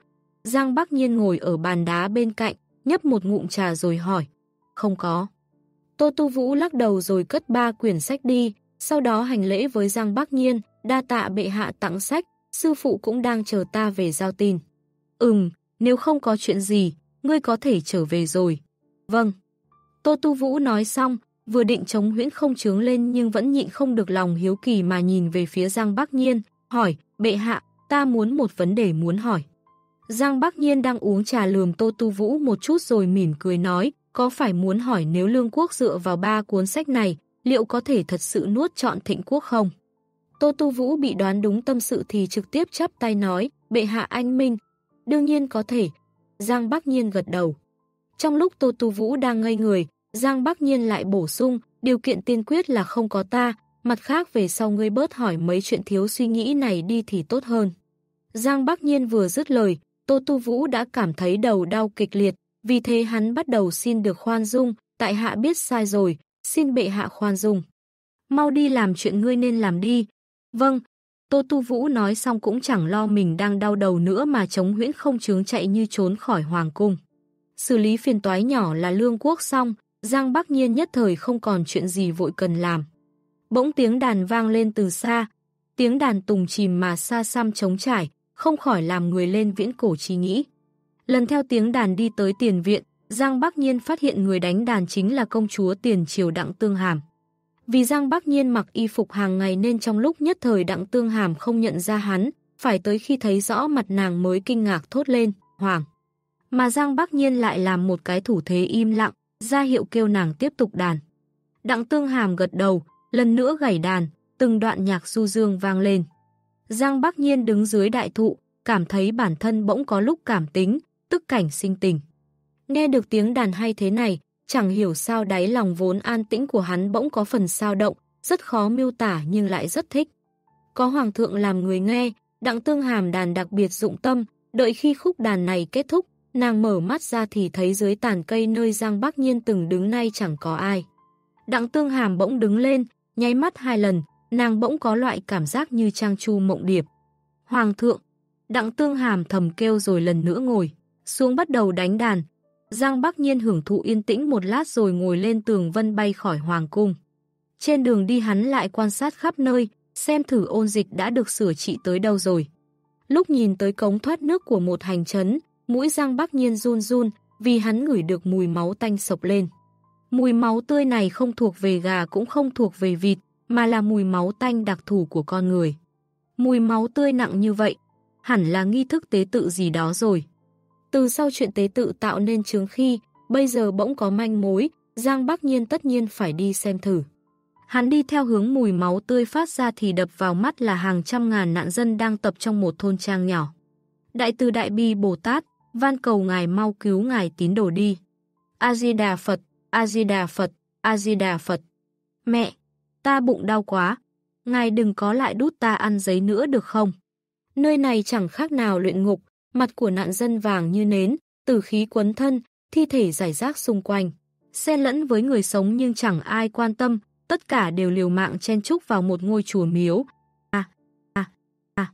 Giang Bắc Nhiên ngồi ở bàn đá bên cạnh, nhấp một ngụm trà rồi hỏi. Không có. Tô Tu Vũ lắc đầu rồi cất ba quyển sách đi, sau đó hành lễ với Giang Bắc Nhiên, đa tạ bệ hạ tặng sách, sư phụ cũng đang chờ ta về giao tin. Ừm, nếu không có chuyện gì, ngươi có thể trở về rồi. Vâng. Tô Tu Vũ nói xong, vừa định chống huyễn không trướng lên nhưng vẫn nhịn không được lòng hiếu kỳ mà nhìn về phía Giang Bắc Nhiên, hỏi, bệ hạ, ta muốn một vấn đề muốn hỏi. Giang Bắc Nhiên đang uống trà lườm Tô Tu Vũ một chút rồi mỉm cười nói, có phải muốn hỏi nếu Lương quốc dựa vào ba cuốn sách này, liệu có thể thật sự nuốt trọn Thịnh quốc không? Tô Tu Vũ bị đoán đúng tâm sự thì trực tiếp chắp tay nói, bệ hạ anh minh, đương nhiên có thể. Giang Bắc Nhiên gật đầu. Trong lúc Tô Tu Vũ đang ngây người, Giang Bắc Nhiên lại bổ sung, điều kiện tiên quyết là không có ta, mặt khác về sau ngươi bớt hỏi mấy chuyện thiếu suy nghĩ này đi thì tốt hơn. Giang Bắc Nhiên vừa dứt lời, Tô Tu Vũ đã cảm thấy đầu đau kịch liệt, vì thế hắn bắt đầu xin được khoan dung, tại hạ biết sai rồi, xin bệ hạ khoan dung. Mau đi làm chuyện ngươi nên làm đi. Vâng, Tô Tu Vũ nói xong cũng chẳng lo mình đang đau đầu nữa mà chống huyễn không trướng chạy như trốn khỏi hoàng cung. Xử lý phiền toái nhỏ là Lương quốc xong, Giang Bắc Nhiên nhất thời không còn chuyện gì vội cần làm. Bỗng tiếng đàn vang lên từ xa, tiếng đàn tùng chìm mà xa xăm trống trải, không khỏi làm người lên viễn cổ trí nghĩ. Lần theo tiếng đàn đi tới tiền viện, Giang Bắc Nhiên phát hiện người đánh đàn chính là công chúa tiền triều Đặng Tương Hàm. Vì Giang Bắc Nhiên mặc y phục hàng ngày nên trong lúc nhất thời Đặng Tương Hàm không nhận ra hắn, phải tới khi thấy rõ mặt nàng mới kinh ngạc thốt lên, hoàng. Mà Giang Bắc Nhiên lại làm một cái thủ thế im lặng, ra hiệu kêu nàng tiếp tục đàn. Đặng Tương Hàm gật đầu, lần nữa gảy đàn, từng đoạn nhạc du dương vang lên. Giang Bắc Nhiên đứng dưới đại thụ, cảm thấy bản thân bỗng có lúc cảm tính, tức cảnh sinh tình. Nghe được tiếng đàn hay thế này, chẳng hiểu sao đáy lòng vốn an tĩnh của hắn bỗng có phần sao động, rất khó miêu tả nhưng lại rất thích. Có hoàng thượng làm người nghe, Đặng Tương Hàm đàn đặc biệt dụng tâm, đợi khi khúc đàn này kết thúc, nàng mở mắt ra thì thấy dưới tàn cây nơi Giang Bắc Nhiên từng đứng nay chẳng có ai. Đặng Tương Hàm bỗng đứng lên, nháy mắt hai lần, nàng bỗng có loại cảm giác như trang chu mộng điệp. Hoàng thượng, Đặng Tương Hàm thầm kêu rồi lần nữa ngồi xuống bắt đầu đánh đàn. Giang Bắc Nhiên hưởng thụ yên tĩnh một lát rồi ngồi lên tường vân bay khỏi hoàng cung. Trên đường đi hắn lại quan sát khắp nơi, xem thử ôn dịch đã được sửa trị tới đâu rồi. Lúc nhìn tới cống thoát nước của một hành trấn, mũi Giang Bắc Nhiên run run vì hắn ngửi được mùi máu tanh sộc lên. Mùi máu tươi này không thuộc về gà cũng không thuộc về vịt, mà là mùi máu tanh đặc thù của con người. Mùi máu tươi nặng như vậy, hẳn là nghi thức tế tự gì đó rồi. Từ sau chuyện tế tự tạo nên chướng khi, bây giờ bỗng có manh mối, Giang Bắc Nhiên tất nhiên phải đi xem thử. Hắn đi theo hướng mùi máu tươi phát ra thì đập vào mắt là hàng trăm ngàn nạn dân đang tập trong một thôn trang nhỏ. Đại từ Đại Bi Bồ Tát, van cầu ngài mau cứu ngài tín đồ đi. A-di-đà Phật, A-di-đà Phật, A-di-đà Phật. Mẹ, ta bụng đau quá, ngài đừng có lại đút ta ăn giấy nữa được không? Nơi này chẳng khác nào luyện ngục, mặt của nạn dân vàng như nến, tử khí quấn thân, thi thể rải rác xung quanh. Xen lẫn với người sống nhưng chẳng ai quan tâm, tất cả đều liều mạng chen chúc vào một ngôi chùa miếu. À, à, à.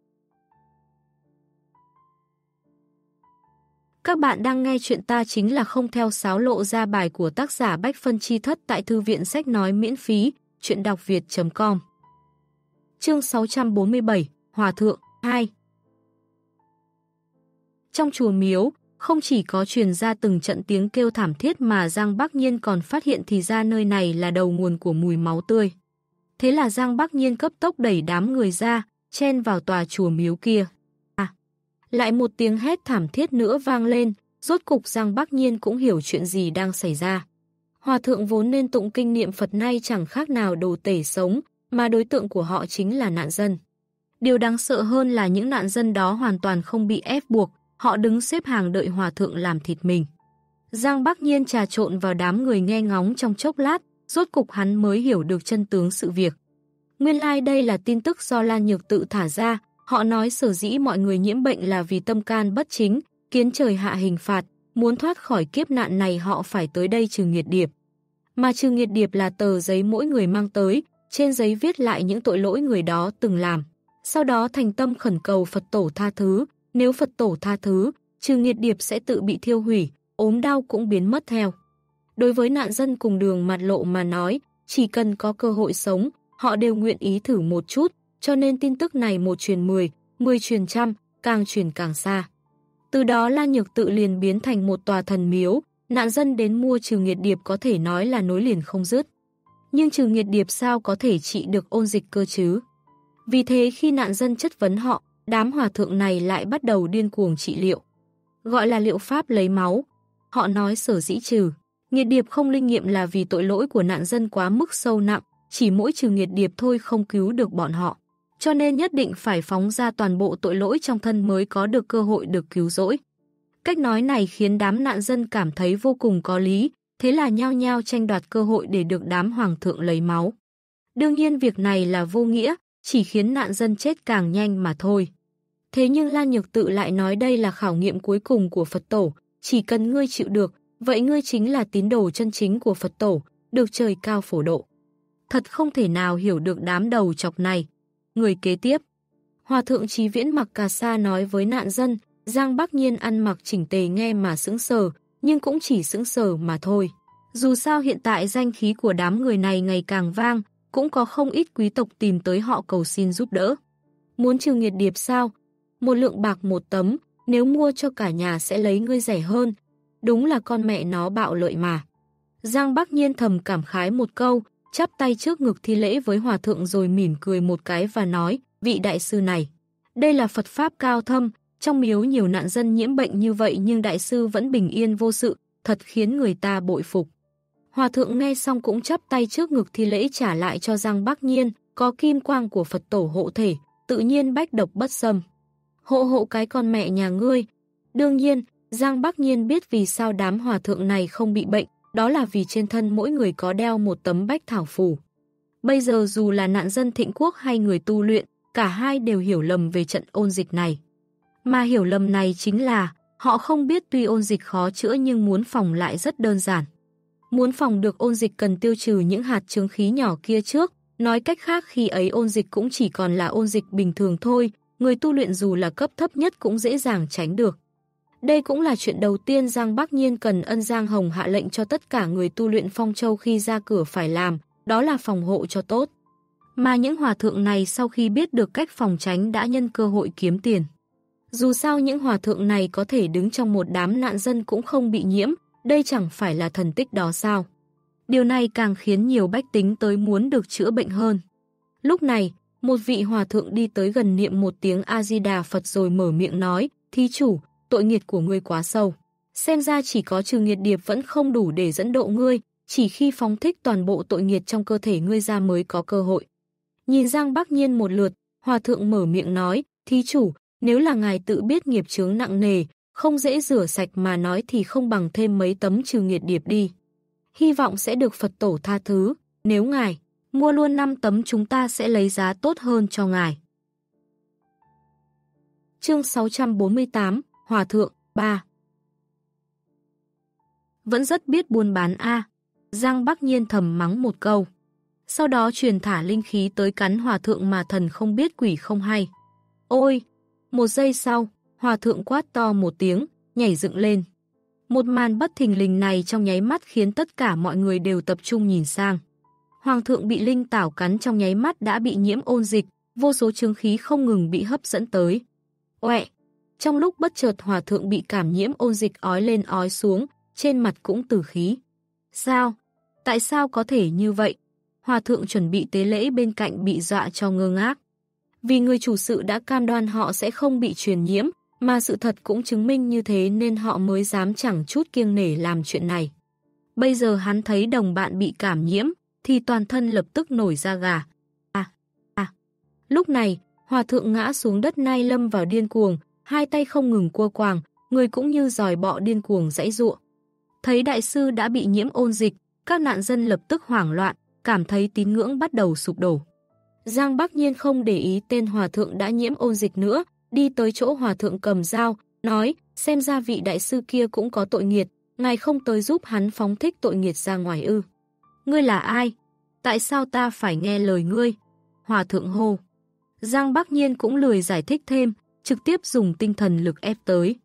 Các bạn đang nghe chuyện Ta Chính Là Không theo sáo lộ ra bài của tác giả Bách Phân Chi Thất tại Thư viện Sách Nói miễn phí, chuyện đọc việt chấm com. Chương sáu trăm bốn mươi bảy, Hòa Thượng hai. Trong chùa miếu, không chỉ có truyền ra từng trận tiếng kêu thảm thiết mà Giang Bắc Nhiên còn phát hiện thì ra nơi này là đầu nguồn của mùi máu tươi. Thế là Giang Bắc Nhiên cấp tốc đẩy đám người ra, chen vào tòa chùa miếu kia. À, lại một tiếng hét thảm thiết nữa vang lên, rốt cục Giang Bắc Nhiên cũng hiểu chuyện gì đang xảy ra. Hòa thượng vốn nên tụng kinh niệm Phật nay chẳng khác nào đồ tể sống, mà đối tượng của họ chính là nạn dân. Điều đáng sợ hơn là những nạn dân đó hoàn toàn không bị ép buộc, họ đứng xếp hàng đợi hòa thượng làm thịt mình. Giang Bắc Nhiên trà trộn vào đám người nghe ngóng trong chốc lát, rốt cục hắn mới hiểu được chân tướng sự việc. Nguyên lai đây là tin tức do Lan Nhược tự thả ra, họ nói sở dĩ mọi người nhiễm bệnh là vì tâm can bất chính, kiến trời hạ hình phạt, muốn thoát khỏi kiếp nạn này họ phải tới đây trừ nghiệt điệp. Mà trừ nghiệt điệp là tờ giấy mỗi người mang tới, trên giấy viết lại những tội lỗi người đó từng làm. Sau đó thành tâm khẩn cầu Phật tổ tha thứ, nếu Phật tổ tha thứ, trừ nghiệt điệp sẽ tự bị thiêu hủy, ốm đau cũng biến mất theo. Đối với nạn dân cùng đường mặt lộ mà nói, chỉ cần có cơ hội sống, họ đều nguyện ý thử một chút, cho nên tin tức này một truyền mười, mười truyền trăm, càng truyền càng xa. Từ đó La Nhược Tự liền biến thành một tòa thần miếu, nạn dân đến mua trừ nghiệt điệp có thể nói là nối liền không dứt. Nhưng trừ nghiệt điệp sao có thể trị được ôn dịch cơ chứ? Vì thế khi nạn dân chất vấn họ, đám hòa thượng này lại bắt đầu điên cuồng trị liệu. Gọi là liệu pháp lấy máu. Họ nói sở dĩ trừ nghiệt điệp không linh nghiệm là vì tội lỗi của nạn dân quá mức sâu nặng, chỉ mỗi trừ nghiệt điệp thôi không cứu được bọn họ. Cho nên nhất định phải phóng ra toàn bộ tội lỗi trong thân mới có được cơ hội được cứu rỗi. Cách nói này khiến đám nạn dân cảm thấy vô cùng có lý, thế là nhao nhao tranh đoạt cơ hội để được đám hoàng thượng lấy máu. Đương nhiên việc này là vô nghĩa, chỉ khiến nạn dân chết càng nhanh mà thôi. Thế nhưng La Nhược Tự lại nói đây là khảo nghiệm cuối cùng của Phật Tổ, chỉ cần ngươi chịu được, vậy ngươi chính là tín đồ chân chính của Phật Tổ, được trời cao phổ độ. Thật không thể nào hiểu được đám đầu chọc này. Người kế tiếp, Hòa thượng Chí Viễn mặc cà sa nói với nạn dân, Giang Bắc Nhiên ăn mặc chỉnh tề nghe mà sững sờ, nhưng cũng chỉ sững sờ mà thôi. Dù sao hiện tại danh khí của đám người này ngày càng vang, cũng có không ít quý tộc tìm tới họ cầu xin giúp đỡ. Muốn trừ nghiệt điệp sao? Một lượng bạc một tấm, nếu mua cho cả nhà sẽ lấy ngươi rẻ hơn. Đúng là con mẹ nó bạo lợi mà. Giang Bắc Nhiên thầm cảm khái một câu, chắp tay trước ngực thi lễ với hòa thượng rồi mỉm cười một cái và nói, vị đại sư này, đây là Phật Pháp cao thâm, trong miếu nhiều nạn dân nhiễm bệnh như vậy nhưng đại sư vẫn bình yên vô sự, thật khiến người ta bội phục. Hòa thượng nghe xong cũng chắp tay trước ngực thi lễ trả lại cho Giang Bắc Nhiên, có kim quang của Phật Tổ hộ thể, tự nhiên bách độc bất xâm. Hộ hộ cái con mẹ nhà ngươi. Đương nhiên, Giang Bắc Nhiên biết vì sao đám hòa thượng này không bị bệnh, đó là vì trên thân mỗi người có đeo một tấm bách thảo phù. Bây giờ dù là nạn dân Thịnh Quốc hay người tu luyện, cả hai đều hiểu lầm về trận ôn dịch này. Mà hiểu lầm này chính là, họ không biết tuy ôn dịch khó chữa nhưng muốn phòng lại rất đơn giản. Muốn phòng được ôn dịch cần tiêu trừ những hạt chướng khí nhỏ kia trước, nói cách khác khi ấy ôn dịch cũng chỉ còn là ôn dịch bình thường thôi, người tu luyện dù là cấp thấp nhất cũng dễ dàng tránh được. Đây cũng là chuyện đầu tiên Giang Bắc Nhiên cần ân Giang Hồng hạ lệnh cho tất cả người tu luyện Phong Châu khi ra cửa phải làm, đó là phòng hộ cho tốt. Mà những hòa thượng này sau khi biết được cách phòng tránh đã nhân cơ hội kiếm tiền. Dù sao những hòa thượng này có thể đứng trong một đám nạn dân cũng không bị nhiễm, đây chẳng phải là thần tích đó sao. Điều này càng khiến nhiều bách tính tới muốn được chữa bệnh hơn. Lúc này, một vị hòa thượng đi tới gần niệm một tiếng A-di-đà Phật rồi mở miệng nói, thí chủ, tội nghiệt của ngươi quá sâu. Xem ra chỉ có trừ nghiệt điệp vẫn không đủ để dẫn độ ngươi, chỉ khi phóng thích toàn bộ tội nghiệt trong cơ thể ngươi ra mới có cơ hội. Nhìn Giang Bắc Nhiên một lượt, hòa thượng mở miệng nói, thí chủ, nếu là ngài tự biết nghiệp chướng nặng nề, không dễ rửa sạch mà nói thì không bằng thêm mấy tấm trừ nghiệt điệp đi. Hy vọng sẽ được Phật Tổ tha thứ, nếu ngài mua luôn năm tấm chúng ta sẽ lấy giá tốt hơn cho ngài. Chương sáu trăm bốn mươi tám, Hòa thượng, ba. Vẫn rất biết buôn bán a. Giang Bắc Nhiên thầm mắng một câu. Sau đó truyền thả linh khí tới cắn hòa thượng mà thần không biết quỷ không hay. Ôi! Một giây sau, hòa thượng quát to một tiếng, nhảy dựng lên. Một màn bất thình lình này trong nháy mắt khiến tất cả mọi người đều tập trung nhìn sang. Hoàng thượng bị linh tảo cắn trong nháy mắt đã bị nhiễm ôn dịch, vô số chướng khí không ngừng bị hấp dẫn tới. Oẹ! Trong lúc bất chợt hòa thượng bị cảm nhiễm ôn dịch ói lên ói xuống, trên mặt cũng tử khí. Sao? Tại sao có thể như vậy? Hòa thượng chuẩn bị tế lễ bên cạnh bị dọa cho ngơ ngác. Vì người chủ sự đã cam đoan họ sẽ không bị truyền nhiễm, mà sự thật cũng chứng minh như thế nên họ mới dám chẳng chút kiêng nể làm chuyện này. Bây giờ hắn thấy đồng bạn bị cảm nhiễm, thì toàn thân lập tức nổi da gà. À, à. Lúc này, hòa thượng ngã xuống đất nai lâm vào điên cuồng, hai tay không ngừng cua quàng, người cũng như giòi bọ điên cuồng giãy giụa. Thấy đại sư đã bị nhiễm ôn dịch, các nạn dân lập tức hoảng loạn, cảm thấy tín ngưỡng bắt đầu sụp đổ. Giang Bắc Nhiên không để ý tên hòa thượng đã nhiễm ôn dịch nữa, đi tới chỗ hòa thượng cầm dao, nói, xem ra vị đại sư kia cũng có tội nghiệt, ngài không tới giúp hắn phóng thích tội nghiệt ra ngoài ư. Ngươi là ai? Tại sao ta phải nghe lời ngươi? Hòa thượng hô. Giang Bắc Nhiên cũng lười giải thích thêm, trực tiếp dùng tinh thần lực ép tới.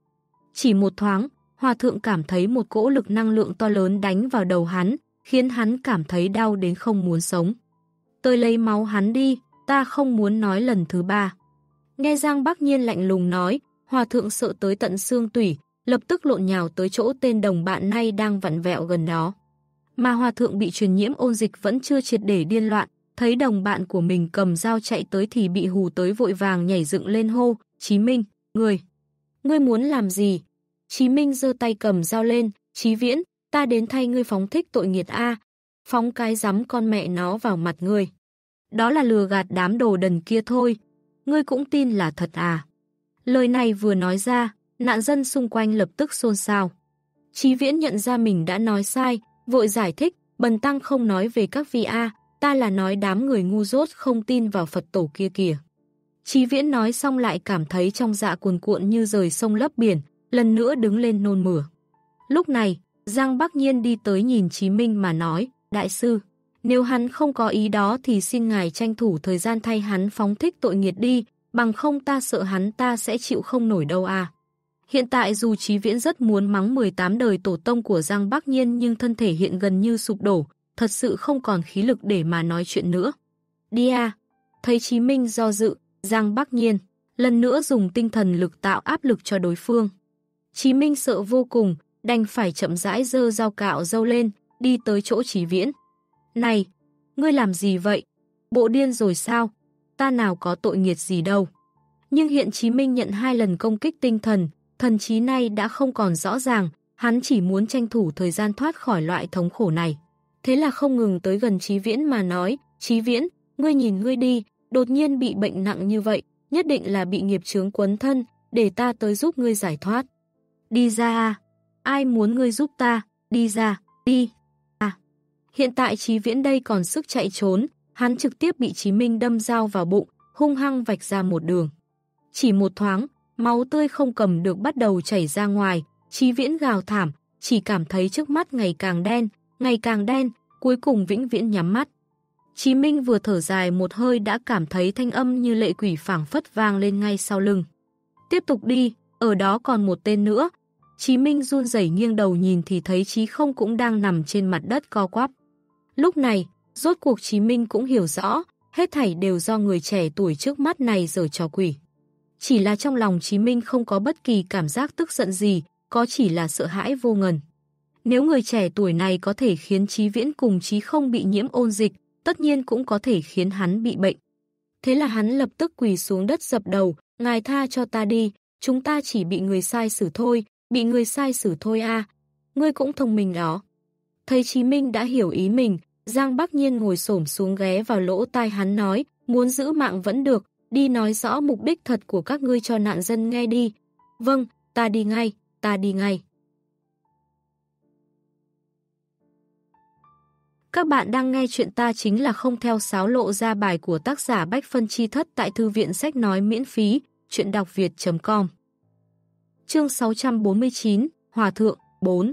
Chỉ một thoáng, Hòa thượng cảm thấy một cỗ lực năng lượng to lớn đánh vào đầu hắn, khiến hắn cảm thấy đau đến không muốn sống. Tôi lấy máu hắn đi, ta không muốn nói lần thứ ba. Nghe Giang Bắc Nhiên lạnh lùng nói, Hòa thượng sợ tới tận xương tủy, lập tức lộn nhào tới chỗ tên đồng bạn nay đang vặn vẹo gần đó. Mà Hòa thượng bị truyền nhiễm ôn dịch vẫn chưa triệt để điên loạn, thấy đồng bạn của mình cầm dao chạy tới thì bị hù tới vội vàng nhảy dựng lên hô, Chí Minh, ngươi, ngươi muốn làm gì? Chí Minh giơ tay cầm dao lên, Chí Viễn, ta đến thay ngươi phóng thích tội nghiệt a, phóng cái rắm con mẹ nó vào mặt ngươi. Đó là lừa gạt đám đồ đần kia thôi, ngươi cũng tin là thật à? Lời này vừa nói ra, nạn dân xung quanh lập tức xôn xao. Chí Viễn nhận ra mình đã nói sai, vội giải thích, bần tăng không nói về các vị a, ta là nói đám người ngu dốt không tin vào Phật tổ kia kìa. Chí Viễn nói xong lại cảm thấy trong dạ cuồn cuộn như rời sông lấp biển, lần nữa đứng lên nôn mửa. Lúc này, Giang Bắc Nhiên đi tới nhìn Chí Minh mà nói, đại sư, nếu hắn không có ý đó thì xin ngài tranh thủ thời gian thay hắn phóng thích tội nghiệt đi, bằng không ta sợ hắn ta sẽ chịu không nổi đâu à. Hiện tại dù Chí Viễn rất muốn mắng mười tám đời tổ tông của Giang Bắc Nhiên nhưng thân thể hiện gần như sụp đổ, thật sự không còn khí lực để mà nói chuyện nữa. Đi à, thấy Chí Minh do dự, Giang Bắc Nhiên lần nữa dùng tinh thần lực tạo áp lực cho đối phương. Chí Minh sợ vô cùng, đành phải chậm rãi giơ dao cạo râu lên, đi tới chỗ Chí Viễn. Này, ngươi làm gì vậy? Bộ điên rồi sao? Ta nào có tội nghiệt gì đâu. Nhưng hiện Chí Minh nhận hai lần công kích tinh thần, thần trí này đã không còn rõ ràng, hắn chỉ muốn tranh thủ thời gian thoát khỏi loại thống khổ này. Thế là không ngừng tới gần Chí Viễn mà nói, Chí Viễn, ngươi nhìn ngươi đi, đột nhiên bị bệnh nặng như vậy, nhất định là bị nghiệp chướng quấn thân, để ta tới giúp ngươi giải thoát. Đi ra à? Ai muốn ngươi giúp ta? Đi ra, đi. À, hiện tại Chí Viễn đây còn sức chạy trốn, hắn trực tiếp bị Chí Minh đâm dao vào bụng, hung hăng vạch ra một đường. Chỉ một thoáng, máu tươi không cầm được bắt đầu chảy ra ngoài, Chí Viễn gào thảm, chỉ cảm thấy trước mắt ngày càng đen, ngày càng đen, cuối cùng vĩnh viễn nhắm mắt. Chí Minh vừa thở dài một hơi đã cảm thấy thanh âm như lệ quỷ phảng phất vang lên ngay sau lưng. Tiếp tục đi, ở đó còn một tên nữa. Chí Minh run rẩy nghiêng đầu nhìn thì thấy Chí Không cũng đang nằm trên mặt đất co quắp. Lúc này, rốt cuộc Chí Minh cũng hiểu rõ, hết thảy đều do người trẻ tuổi trước mắt này giở trò quỷ. Chỉ là trong lòng Chí Minh không có bất kỳ cảm giác tức giận gì, có chỉ là sợ hãi vô ngần. Nếu người trẻ tuổi này có thể khiến Chí Viễn cùng Chí Không bị nhiễm ôn dịch, tất nhiên cũng có thể khiến hắn bị bệnh. Thế là hắn lập tức quỳ xuống đất dập đầu, ngài tha cho ta đi, chúng ta chỉ bị người sai xử thôi, bị người sai xử thôi a, ngươi cũng thông minh đó. Thấy Chí Minh đã hiểu ý mình, Giang Bắc Nhiên ngồi xổm xuống ghé vào lỗ tai hắn nói, muốn giữ mạng vẫn được, đi nói rõ mục đích thật của các ngươi cho nạn dân nghe đi. Vâng, ta đi ngay, ta đi ngay. Các bạn đang nghe chuyện Ta Chính Là Không theo sáo lộ ra bài của tác giả Bách Phân Chi Thất tại thư viện sách nói miễn phí, chuyện đọc việt chấm com. Chương sáu trăm bốn mươi chín, Hòa Thượng, bốn.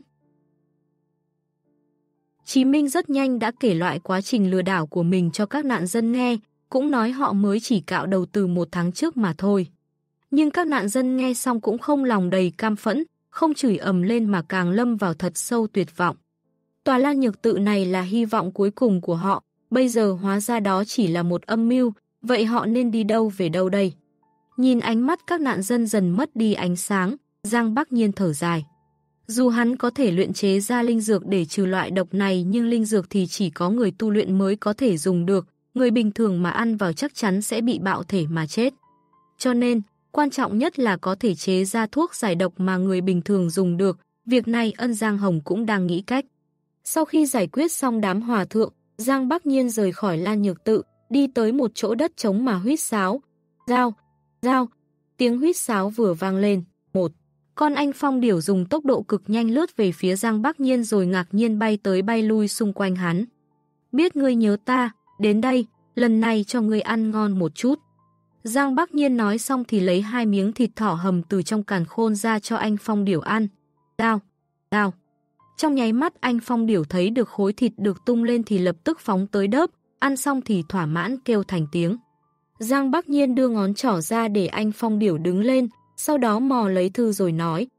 Chí Minh rất nhanh đã kể loại quá trình lừa đảo của mình cho các nạn dân nghe, cũng nói họ mới chỉ cạo đầu từ một tháng trước mà thôi. Nhưng các nạn dân nghe xong cũng không lòng đầy cam phẫn, không chửi ầm lên mà càng lâm vào thật sâu tuyệt vọng. Tòa Lan Nhược Tự này là hy vọng cuối cùng của họ, bây giờ hóa ra đó chỉ là một âm mưu, vậy họ nên đi đâu về đâu đây? Nhìn ánh mắt các nạn dân dần mất đi ánh sáng, Giang Bắc Nhiên thở dài. Dù hắn có thể luyện chế ra linh dược để trừ loại độc này nhưng linh dược thì chỉ có người tu luyện mới có thể dùng được, người bình thường mà ăn vào chắc chắn sẽ bị bạo thể mà chết. Cho nên, quan trọng nhất là có thể chế ra thuốc giải độc mà người bình thường dùng được, việc này Ân Giang Hồng cũng đang nghĩ cách. Sau khi giải quyết xong đám hòa thượng, Giang Bắc Nhiên rời khỏi Lan Nhược Tự, đi tới một chỗ đất trống mà huýt sáo. Giao, giao, tiếng huýt sáo vừa vang lên. Một, con anh phong điểu dùng tốc độ cực nhanh lướt về phía Giang Bắc Nhiên rồi ngạc nhiên bay tới bay lui xung quanh hắn. Biết ngươi nhớ ta, đến đây, lần này cho ngươi ăn ngon một chút. Giang Bắc Nhiên nói xong thì lấy hai miếng thịt thỏ hầm từ trong càn khôn ra cho anh phong điểu ăn. Giao, giao. Trong nháy mắt anh phong điểu thấy được khối thịt được tung lên thì lập tức phóng tới đớp, ăn xong thì thỏa mãn kêu thành tiếng. Giang Bắc Nhiên đưa ngón trỏ ra để anh phong điểu đứng lên, sau đó mò lấy thư rồi nói,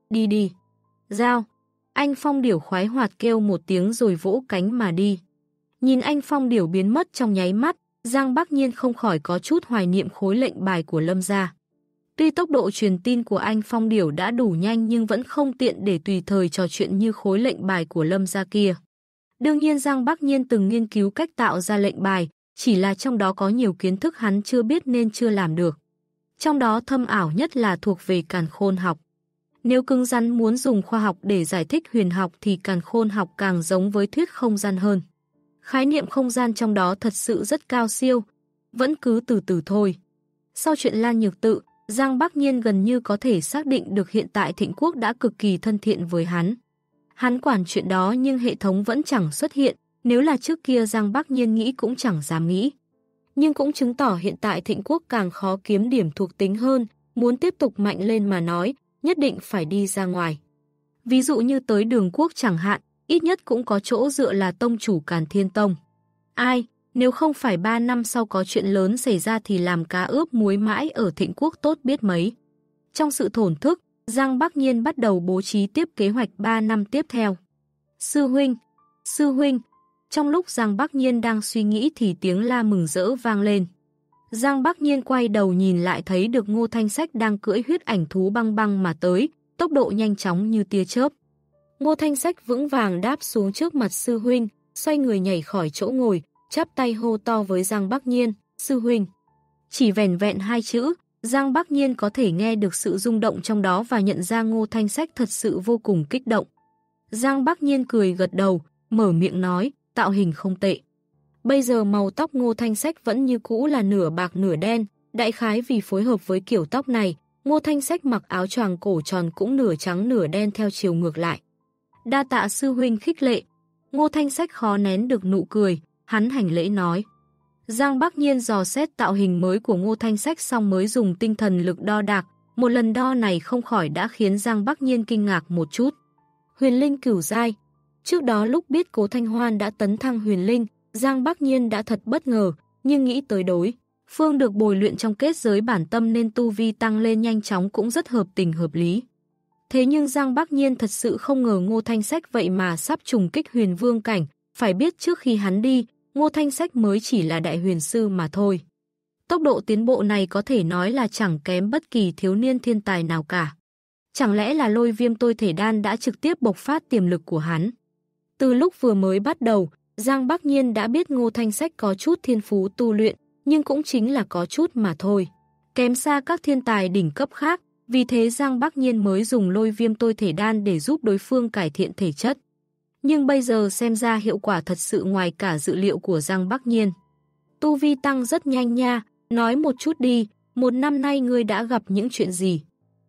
đi đi. Giao. Anh Phong Điểu khoái hoạt kêu một tiếng rồi vỗ cánh mà đi. Nhìn anh Phong Điểu biến mất trong nháy mắt, Giang Bắc Nhiên không khỏi có chút hoài niệm khối lệnh bài của Lâm gia. Tuy tốc độ truyền tin của anh Phong Điểu đã đủ nhanh nhưng vẫn không tiện để tùy thời trò chuyện như khối lệnh bài của Lâm gia kia. Đương nhiên Giang Bắc Nhiên từng nghiên cứu cách tạo ra lệnh bài, chỉ là trong đó có nhiều kiến thức hắn chưa biết nên chưa làm được. Trong đó thâm ảo nhất là thuộc về càn khôn học. Nếu cứng rắn muốn dùng khoa học để giải thích huyền học thì càn khôn học càng giống với thuyết không gian hơn. Khái niệm không gian trong đó thật sự rất cao siêu, vẫn cứ từ từ thôi. Sau chuyện Lan Nhược Tự, Giang Bắc Nhiên gần như có thể xác định được hiện tại Thịnh Quốc đã cực kỳ thân thiện với hắn. Hắn quản chuyện đó nhưng hệ thống vẫn chẳng xuất hiện, nếu là trước kia Giang Bắc Nhiên nghĩ cũng chẳng dám nghĩ. Nhưng cũng chứng tỏ hiện tại Thịnh Quốc càng khó kiếm điểm thuộc tính hơn, muốn tiếp tục mạnh lên mà nói, nhất định phải đi ra ngoài. Ví dụ như tới Đường Quốc chẳng hạn, ít nhất cũng có chỗ dựa là tông chủ Càn Thiên Tông. Ai, nếu không phải ba năm sau có chuyện lớn xảy ra thì làm cá ướp muối mãi ở Thịnh Quốc tốt biết mấy. Trong sự thổn thức, Giang Bắc Nhiên bắt đầu bố trí tiếp kế hoạch ba năm tiếp theo. Sư huynh, sư huynh. Trong lúc Giang Bắc Nhiên đang suy nghĩ thì tiếng la mừng rỡ vang lên. Giang Bắc Nhiên quay đầu nhìn lại thấy được Ngô Thanh Sách đang cưỡi huyết ảnh thú băng băng mà tới, tốc độ nhanh chóng như tia chớp. Ngô Thanh Sách vững vàng đáp xuống trước mặt sư huynh, xoay người nhảy khỏi chỗ ngồi, chắp tay hô to với Giang Bắc Nhiên, sư huynh. Chỉ vẻn vẹn hai chữ, Giang Bắc Nhiên có thể nghe được sự rung động trong đó và nhận ra Ngô Thanh Sách thật sự vô cùng kích động. Giang Bắc Nhiên cười gật đầu, mở miệng nói, tạo hình không tệ. Bây giờ màu tóc Ngô Thanh Sách vẫn như cũ là nửa bạc nửa đen, đại khái vì phối hợp với kiểu tóc này, Ngô Thanh Sách mặc áo choàng cổ tròn cũng nửa trắng nửa đen theo chiều ngược lại. Đa tạ sư huynh khích lệ. Ngô Thanh Sách khó nén được nụ cười, hắn hành lễ nói. Giang Bắc Nhiên dò xét tạo hình mới của Ngô Thanh Sách xong mới dùng tinh thần lực đo đạc, một lần đo này không khỏi đã khiến Giang Bắc Nhiên kinh ngạc một chút. Huyền linh cửu giai. Trước đó lúc biết Cố Thanh Hoan đã tấn thăng huyền linh, Giang Bắc Nhiên đã thật bất ngờ, nhưng nghĩ tới đối phương được bồi luyện trong kết giới bản tâm nên tu vi tăng lên nhanh chóng cũng rất hợp tình hợp lý. Thế nhưng Giang Bắc Nhiên thật sự không ngờ Ngô Thanh Sách vậy mà sắp trùng kích huyền vương cảnh, phải biết trước khi hắn đi, Ngô Thanh Sách mới chỉ là đại huyền sư mà thôi. Tốc độ tiến bộ này có thể nói là chẳng kém bất kỳ thiếu niên thiên tài nào cả. Chẳng lẽ là lôi viêm tôi thể đan đã trực tiếp bộc phát tiềm lực của hắn? Từ lúc vừa mới bắt đầu, Giang Bắc Nhiên đã biết Ngô Thanh Sách có chút thiên phú tu luyện, nhưng cũng chính là có chút mà thôi. Kém xa các thiên tài đỉnh cấp khác, vì thế Giang Bắc Nhiên mới dùng lôi viêm tôi thể đan để giúp đối phương cải thiện thể chất. Nhưng bây giờ xem ra hiệu quả thật sự ngoài cả dự liệu của Giang Bắc Nhiên. Tu vi tăng rất nhanh nha, nói một chút đi, một năm nay ngươi đã gặp những chuyện gì?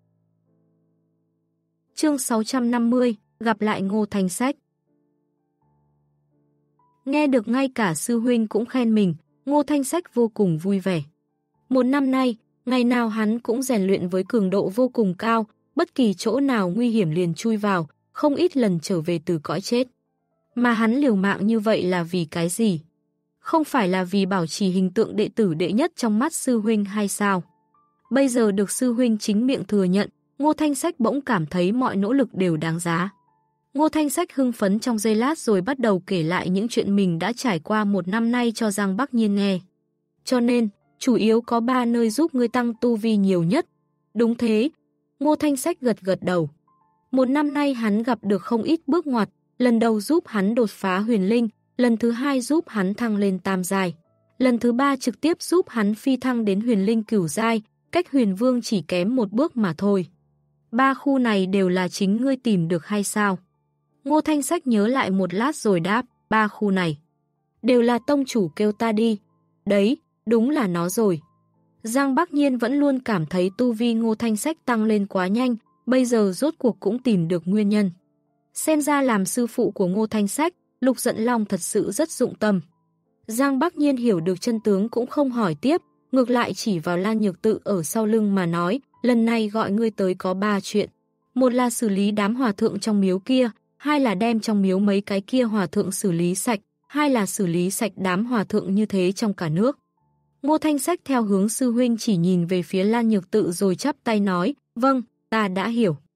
Chương sáu trăm năm mươi, gặp lại Ngô Thanh Sách. Nghe được ngay cả sư huynh cũng khen mình, Ngô Thanh Sách vô cùng vui vẻ. Một năm nay, ngày nào hắn cũng rèn luyện với cường độ vô cùng cao, bất kỳ chỗ nào nguy hiểm liền chui vào, không ít lần trở về từ cõi chết. Mà hắn liều mạng như vậy là vì cái gì? Không phải là vì bảo trì hình tượng đệ tử đệ nhất trong mắt sư huynh hay sao? Bây giờ được sư huynh chính miệng thừa nhận, Ngô Thanh Sách bỗng cảm thấy mọi nỗ lực đều đáng giá. Ngô Thanh Sách hưng phấn trong giây lát rồi bắt đầu kể lại những chuyện mình đã trải qua một năm nay cho Giang Bắc Nhiên nghe. Cho nên, chủ yếu có ba nơi giúp ngươi tăng tu vi nhiều nhất. Đúng thế. Ngô Thanh Sách gật gật đầu. Một năm nay hắn gặp được không ít bước ngoặt, lần đầu giúp hắn đột phá huyền linh, lần thứ hai giúp hắn thăng lên tam giai, lần thứ ba trực tiếp giúp hắn phi thăng đến huyền linh cửu giai, cách huyền vương chỉ kém một bước mà thôi. Ba khu này đều là chính ngươi tìm được hay sao? Ngô Thanh Sách nhớ lại một lát rồi đáp, ba khu này đều là tông chủ kêu ta đi. Đấy, đúng là nó rồi. Giang Bắc Nhiên vẫn luôn cảm thấy tu vi Ngô Thanh Sách tăng lên quá nhanh, bây giờ rốt cuộc cũng tìm được nguyên nhân. Xem ra làm sư phụ của Ngô Thanh Sách, Lục Dận Long thật sự rất dụng tâm. Giang Bắc Nhiên hiểu được chân tướng cũng không hỏi tiếp, ngược lại chỉ vào Lan Nhược Tự ở sau lưng mà nói, lần này gọi ngươi tới có ba chuyện. Một là xử lý đám hòa thượng trong miếu kia, hai là đem trong miếu mấy cái kia hòa thượng xử lý sạch, hai là xử lý sạch đám hòa thượng như thế trong cả nước. Ngô Thanh Sách theo hướng sư huynh chỉ nhìn về phía Lan Nhược Tự rồi chắp tay nói, vâng, ta đã hiểu.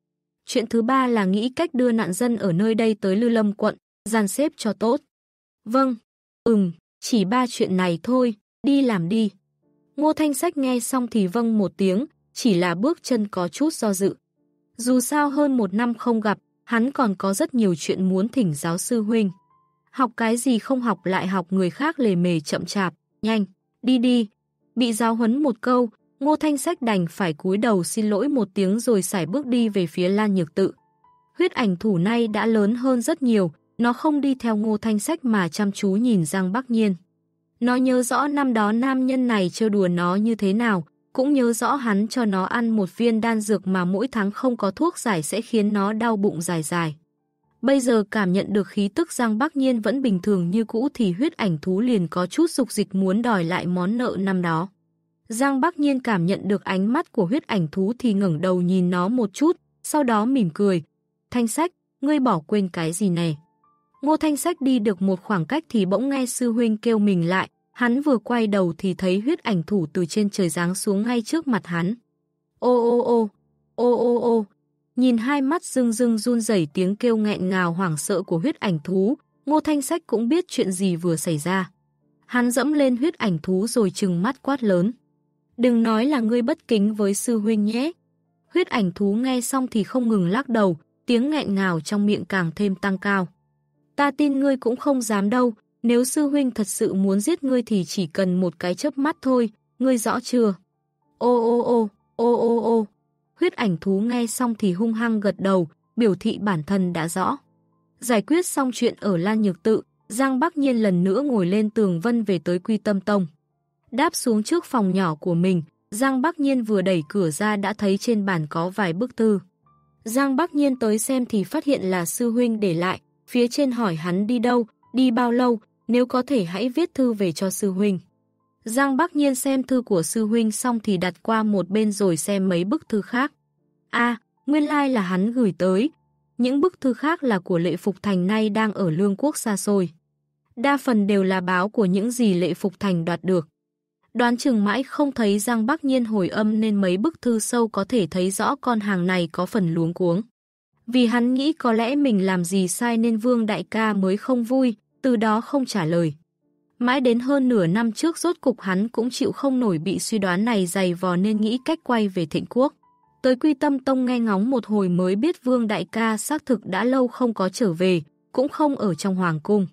Chuyện thứ ba là nghĩ cách đưa nạn dân ở nơi đây tới Lư Lâm quận, dàn xếp cho tốt. Vâng, ừm, chỉ ba chuyện này thôi, đi làm đi. Ngô Thanh Sách nghe xong thì vâng một tiếng, chỉ là bước chân có chút do dự. Dù sao hơn một năm không gặp, hắn còn có rất nhiều chuyện muốn thỉnh giáo sư huynh. Học cái gì không học lại học người khác lề mề chậm chạp, nhanh, đi đi. Bị giáo huấn một câu, Ngô Thanh Sách đành phải cúi đầu xin lỗi một tiếng rồi sải bước đi về phía Lan Nhược Tự. Huyết ảnh thủ nay đã lớn hơn rất nhiều, nó không đi theo Ngô Thanh Sách mà chăm chú nhìn Giang Bắc Nhiên. Nó nhớ rõ năm đó nam nhân này trêu đùa nó như thế nào, cũng nhớ rõ hắn cho nó ăn một viên đan dược mà mỗi tháng không có thuốc giải sẽ khiến nó đau bụng dài dài. Bây giờ cảm nhận được khí tức Giang Bắc Nhiên vẫn bình thường như cũ thì huyết ảnh thú liền có chút dục dịch muốn đòi lại món nợ năm đó. Giang Bắc Nhiên cảm nhận được ánh mắt của huyết ảnh thú thì ngẩng đầu nhìn nó một chút, sau đó mỉm cười. Thanh Sách, ngươi bỏ quên cái gì nè? Ngô Thanh Sách đi được một khoảng cách thì bỗng nghe sư huynh kêu mình lại, hắn vừa quay đầu thì thấy huyết ảnh thủ từ trên trời giáng xuống ngay trước mặt hắn. Ô ô ô, ô ô ô, nhìn hai mắt rưng rưng run rẩy tiếng kêu nghẹn ngào hoảng sợ của huyết ảnh thú, Ngô Thanh Sách cũng biết chuyện gì vừa xảy ra. Hắn dẫm lên huyết ảnh thú rồi trừng mắt quát lớn. Đừng nói là ngươi bất kính với sư huynh nhé. Huyết ảnh thú nghe xong thì không ngừng lắc đầu, tiếng nghẹn ngào trong miệng càng thêm tăng cao. Ta tin ngươi cũng không dám đâu, nếu sư huynh thật sự muốn giết ngươi thì chỉ cần một cái chớp mắt thôi, ngươi rõ chưa? Ô ô ô, ô ô ô. Huyết ảnh thú nghe xong thì hung hăng gật đầu, biểu thị bản thân đã rõ. Giải quyết xong chuyện ở Lan Nhược Tự, Giang Bắc Nhiên lần nữa ngồi lên tường vân về tới Quy Tâm Tông. Đáp xuống trước phòng nhỏ của mình, Giang Bắc Nhiên vừa đẩy cửa ra đã thấy trên bàn có vài bức thư. Giang Bắc Nhiên tới xem thì phát hiện là sư huynh để lại, phía trên hỏi hắn đi đâu, đi bao lâu, nếu có thể hãy viết thư về cho sư huynh. Giang Bắc Nhiên xem thư của sư huynh xong thì đặt qua một bên rồi xem mấy bức thư khác. À, nguyên lai là hắn gửi tới. Những bức thư khác là của Lệ Phục Thành nay đang ở Lương Quốc xa xôi. Đa phần đều là báo của những gì Lệ Phục Thành đoạt được. Đoán chừng mãi không thấy Giang Bắc Nhiên hồi âm nên mấy bức thư sâu có thể thấy rõ con hàng này có phần luống cuống. Vì hắn nghĩ có lẽ mình làm gì sai nên Vương đại ca mới không vui, từ đó không trả lời. Mãi đến hơn nửa năm trước rốt cục hắn cũng chịu không nổi bị suy đoán này dày vò nên nghĩ cách quay về Thịnh Quốc. Tới Quy Tâm Tông nghe ngóng một hồi mới biết Vương đại ca xác thực đã lâu không có trở về, cũng không ở trong hoàng cung.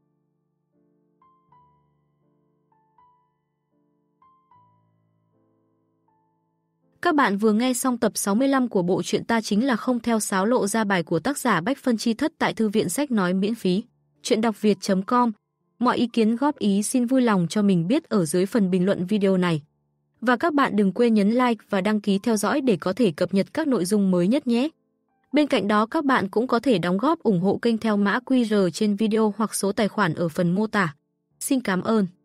Các bạn vừa nghe xong tập sáu mươi lăm của bộ truyện Ta Chính Là Không Theo Sáo Lộ Ra Bài của tác giả Bách Phân Chi Thất tại Thư viện Sách Nói miễn phí. Chuyện đọc việt chấm com. Mọi ý kiến góp ý xin vui lòng cho mình biết ở dưới phần bình luận video này. Và các bạn đừng quên nhấn like và đăng ký theo dõi để có thể cập nhật các nội dung mới nhất nhé. Bên cạnh đó các bạn cũng có thể đóng góp ủng hộ kênh theo mã quy rờ trên video hoặc số tài khoản ở phần mô tả. Xin cảm ơn.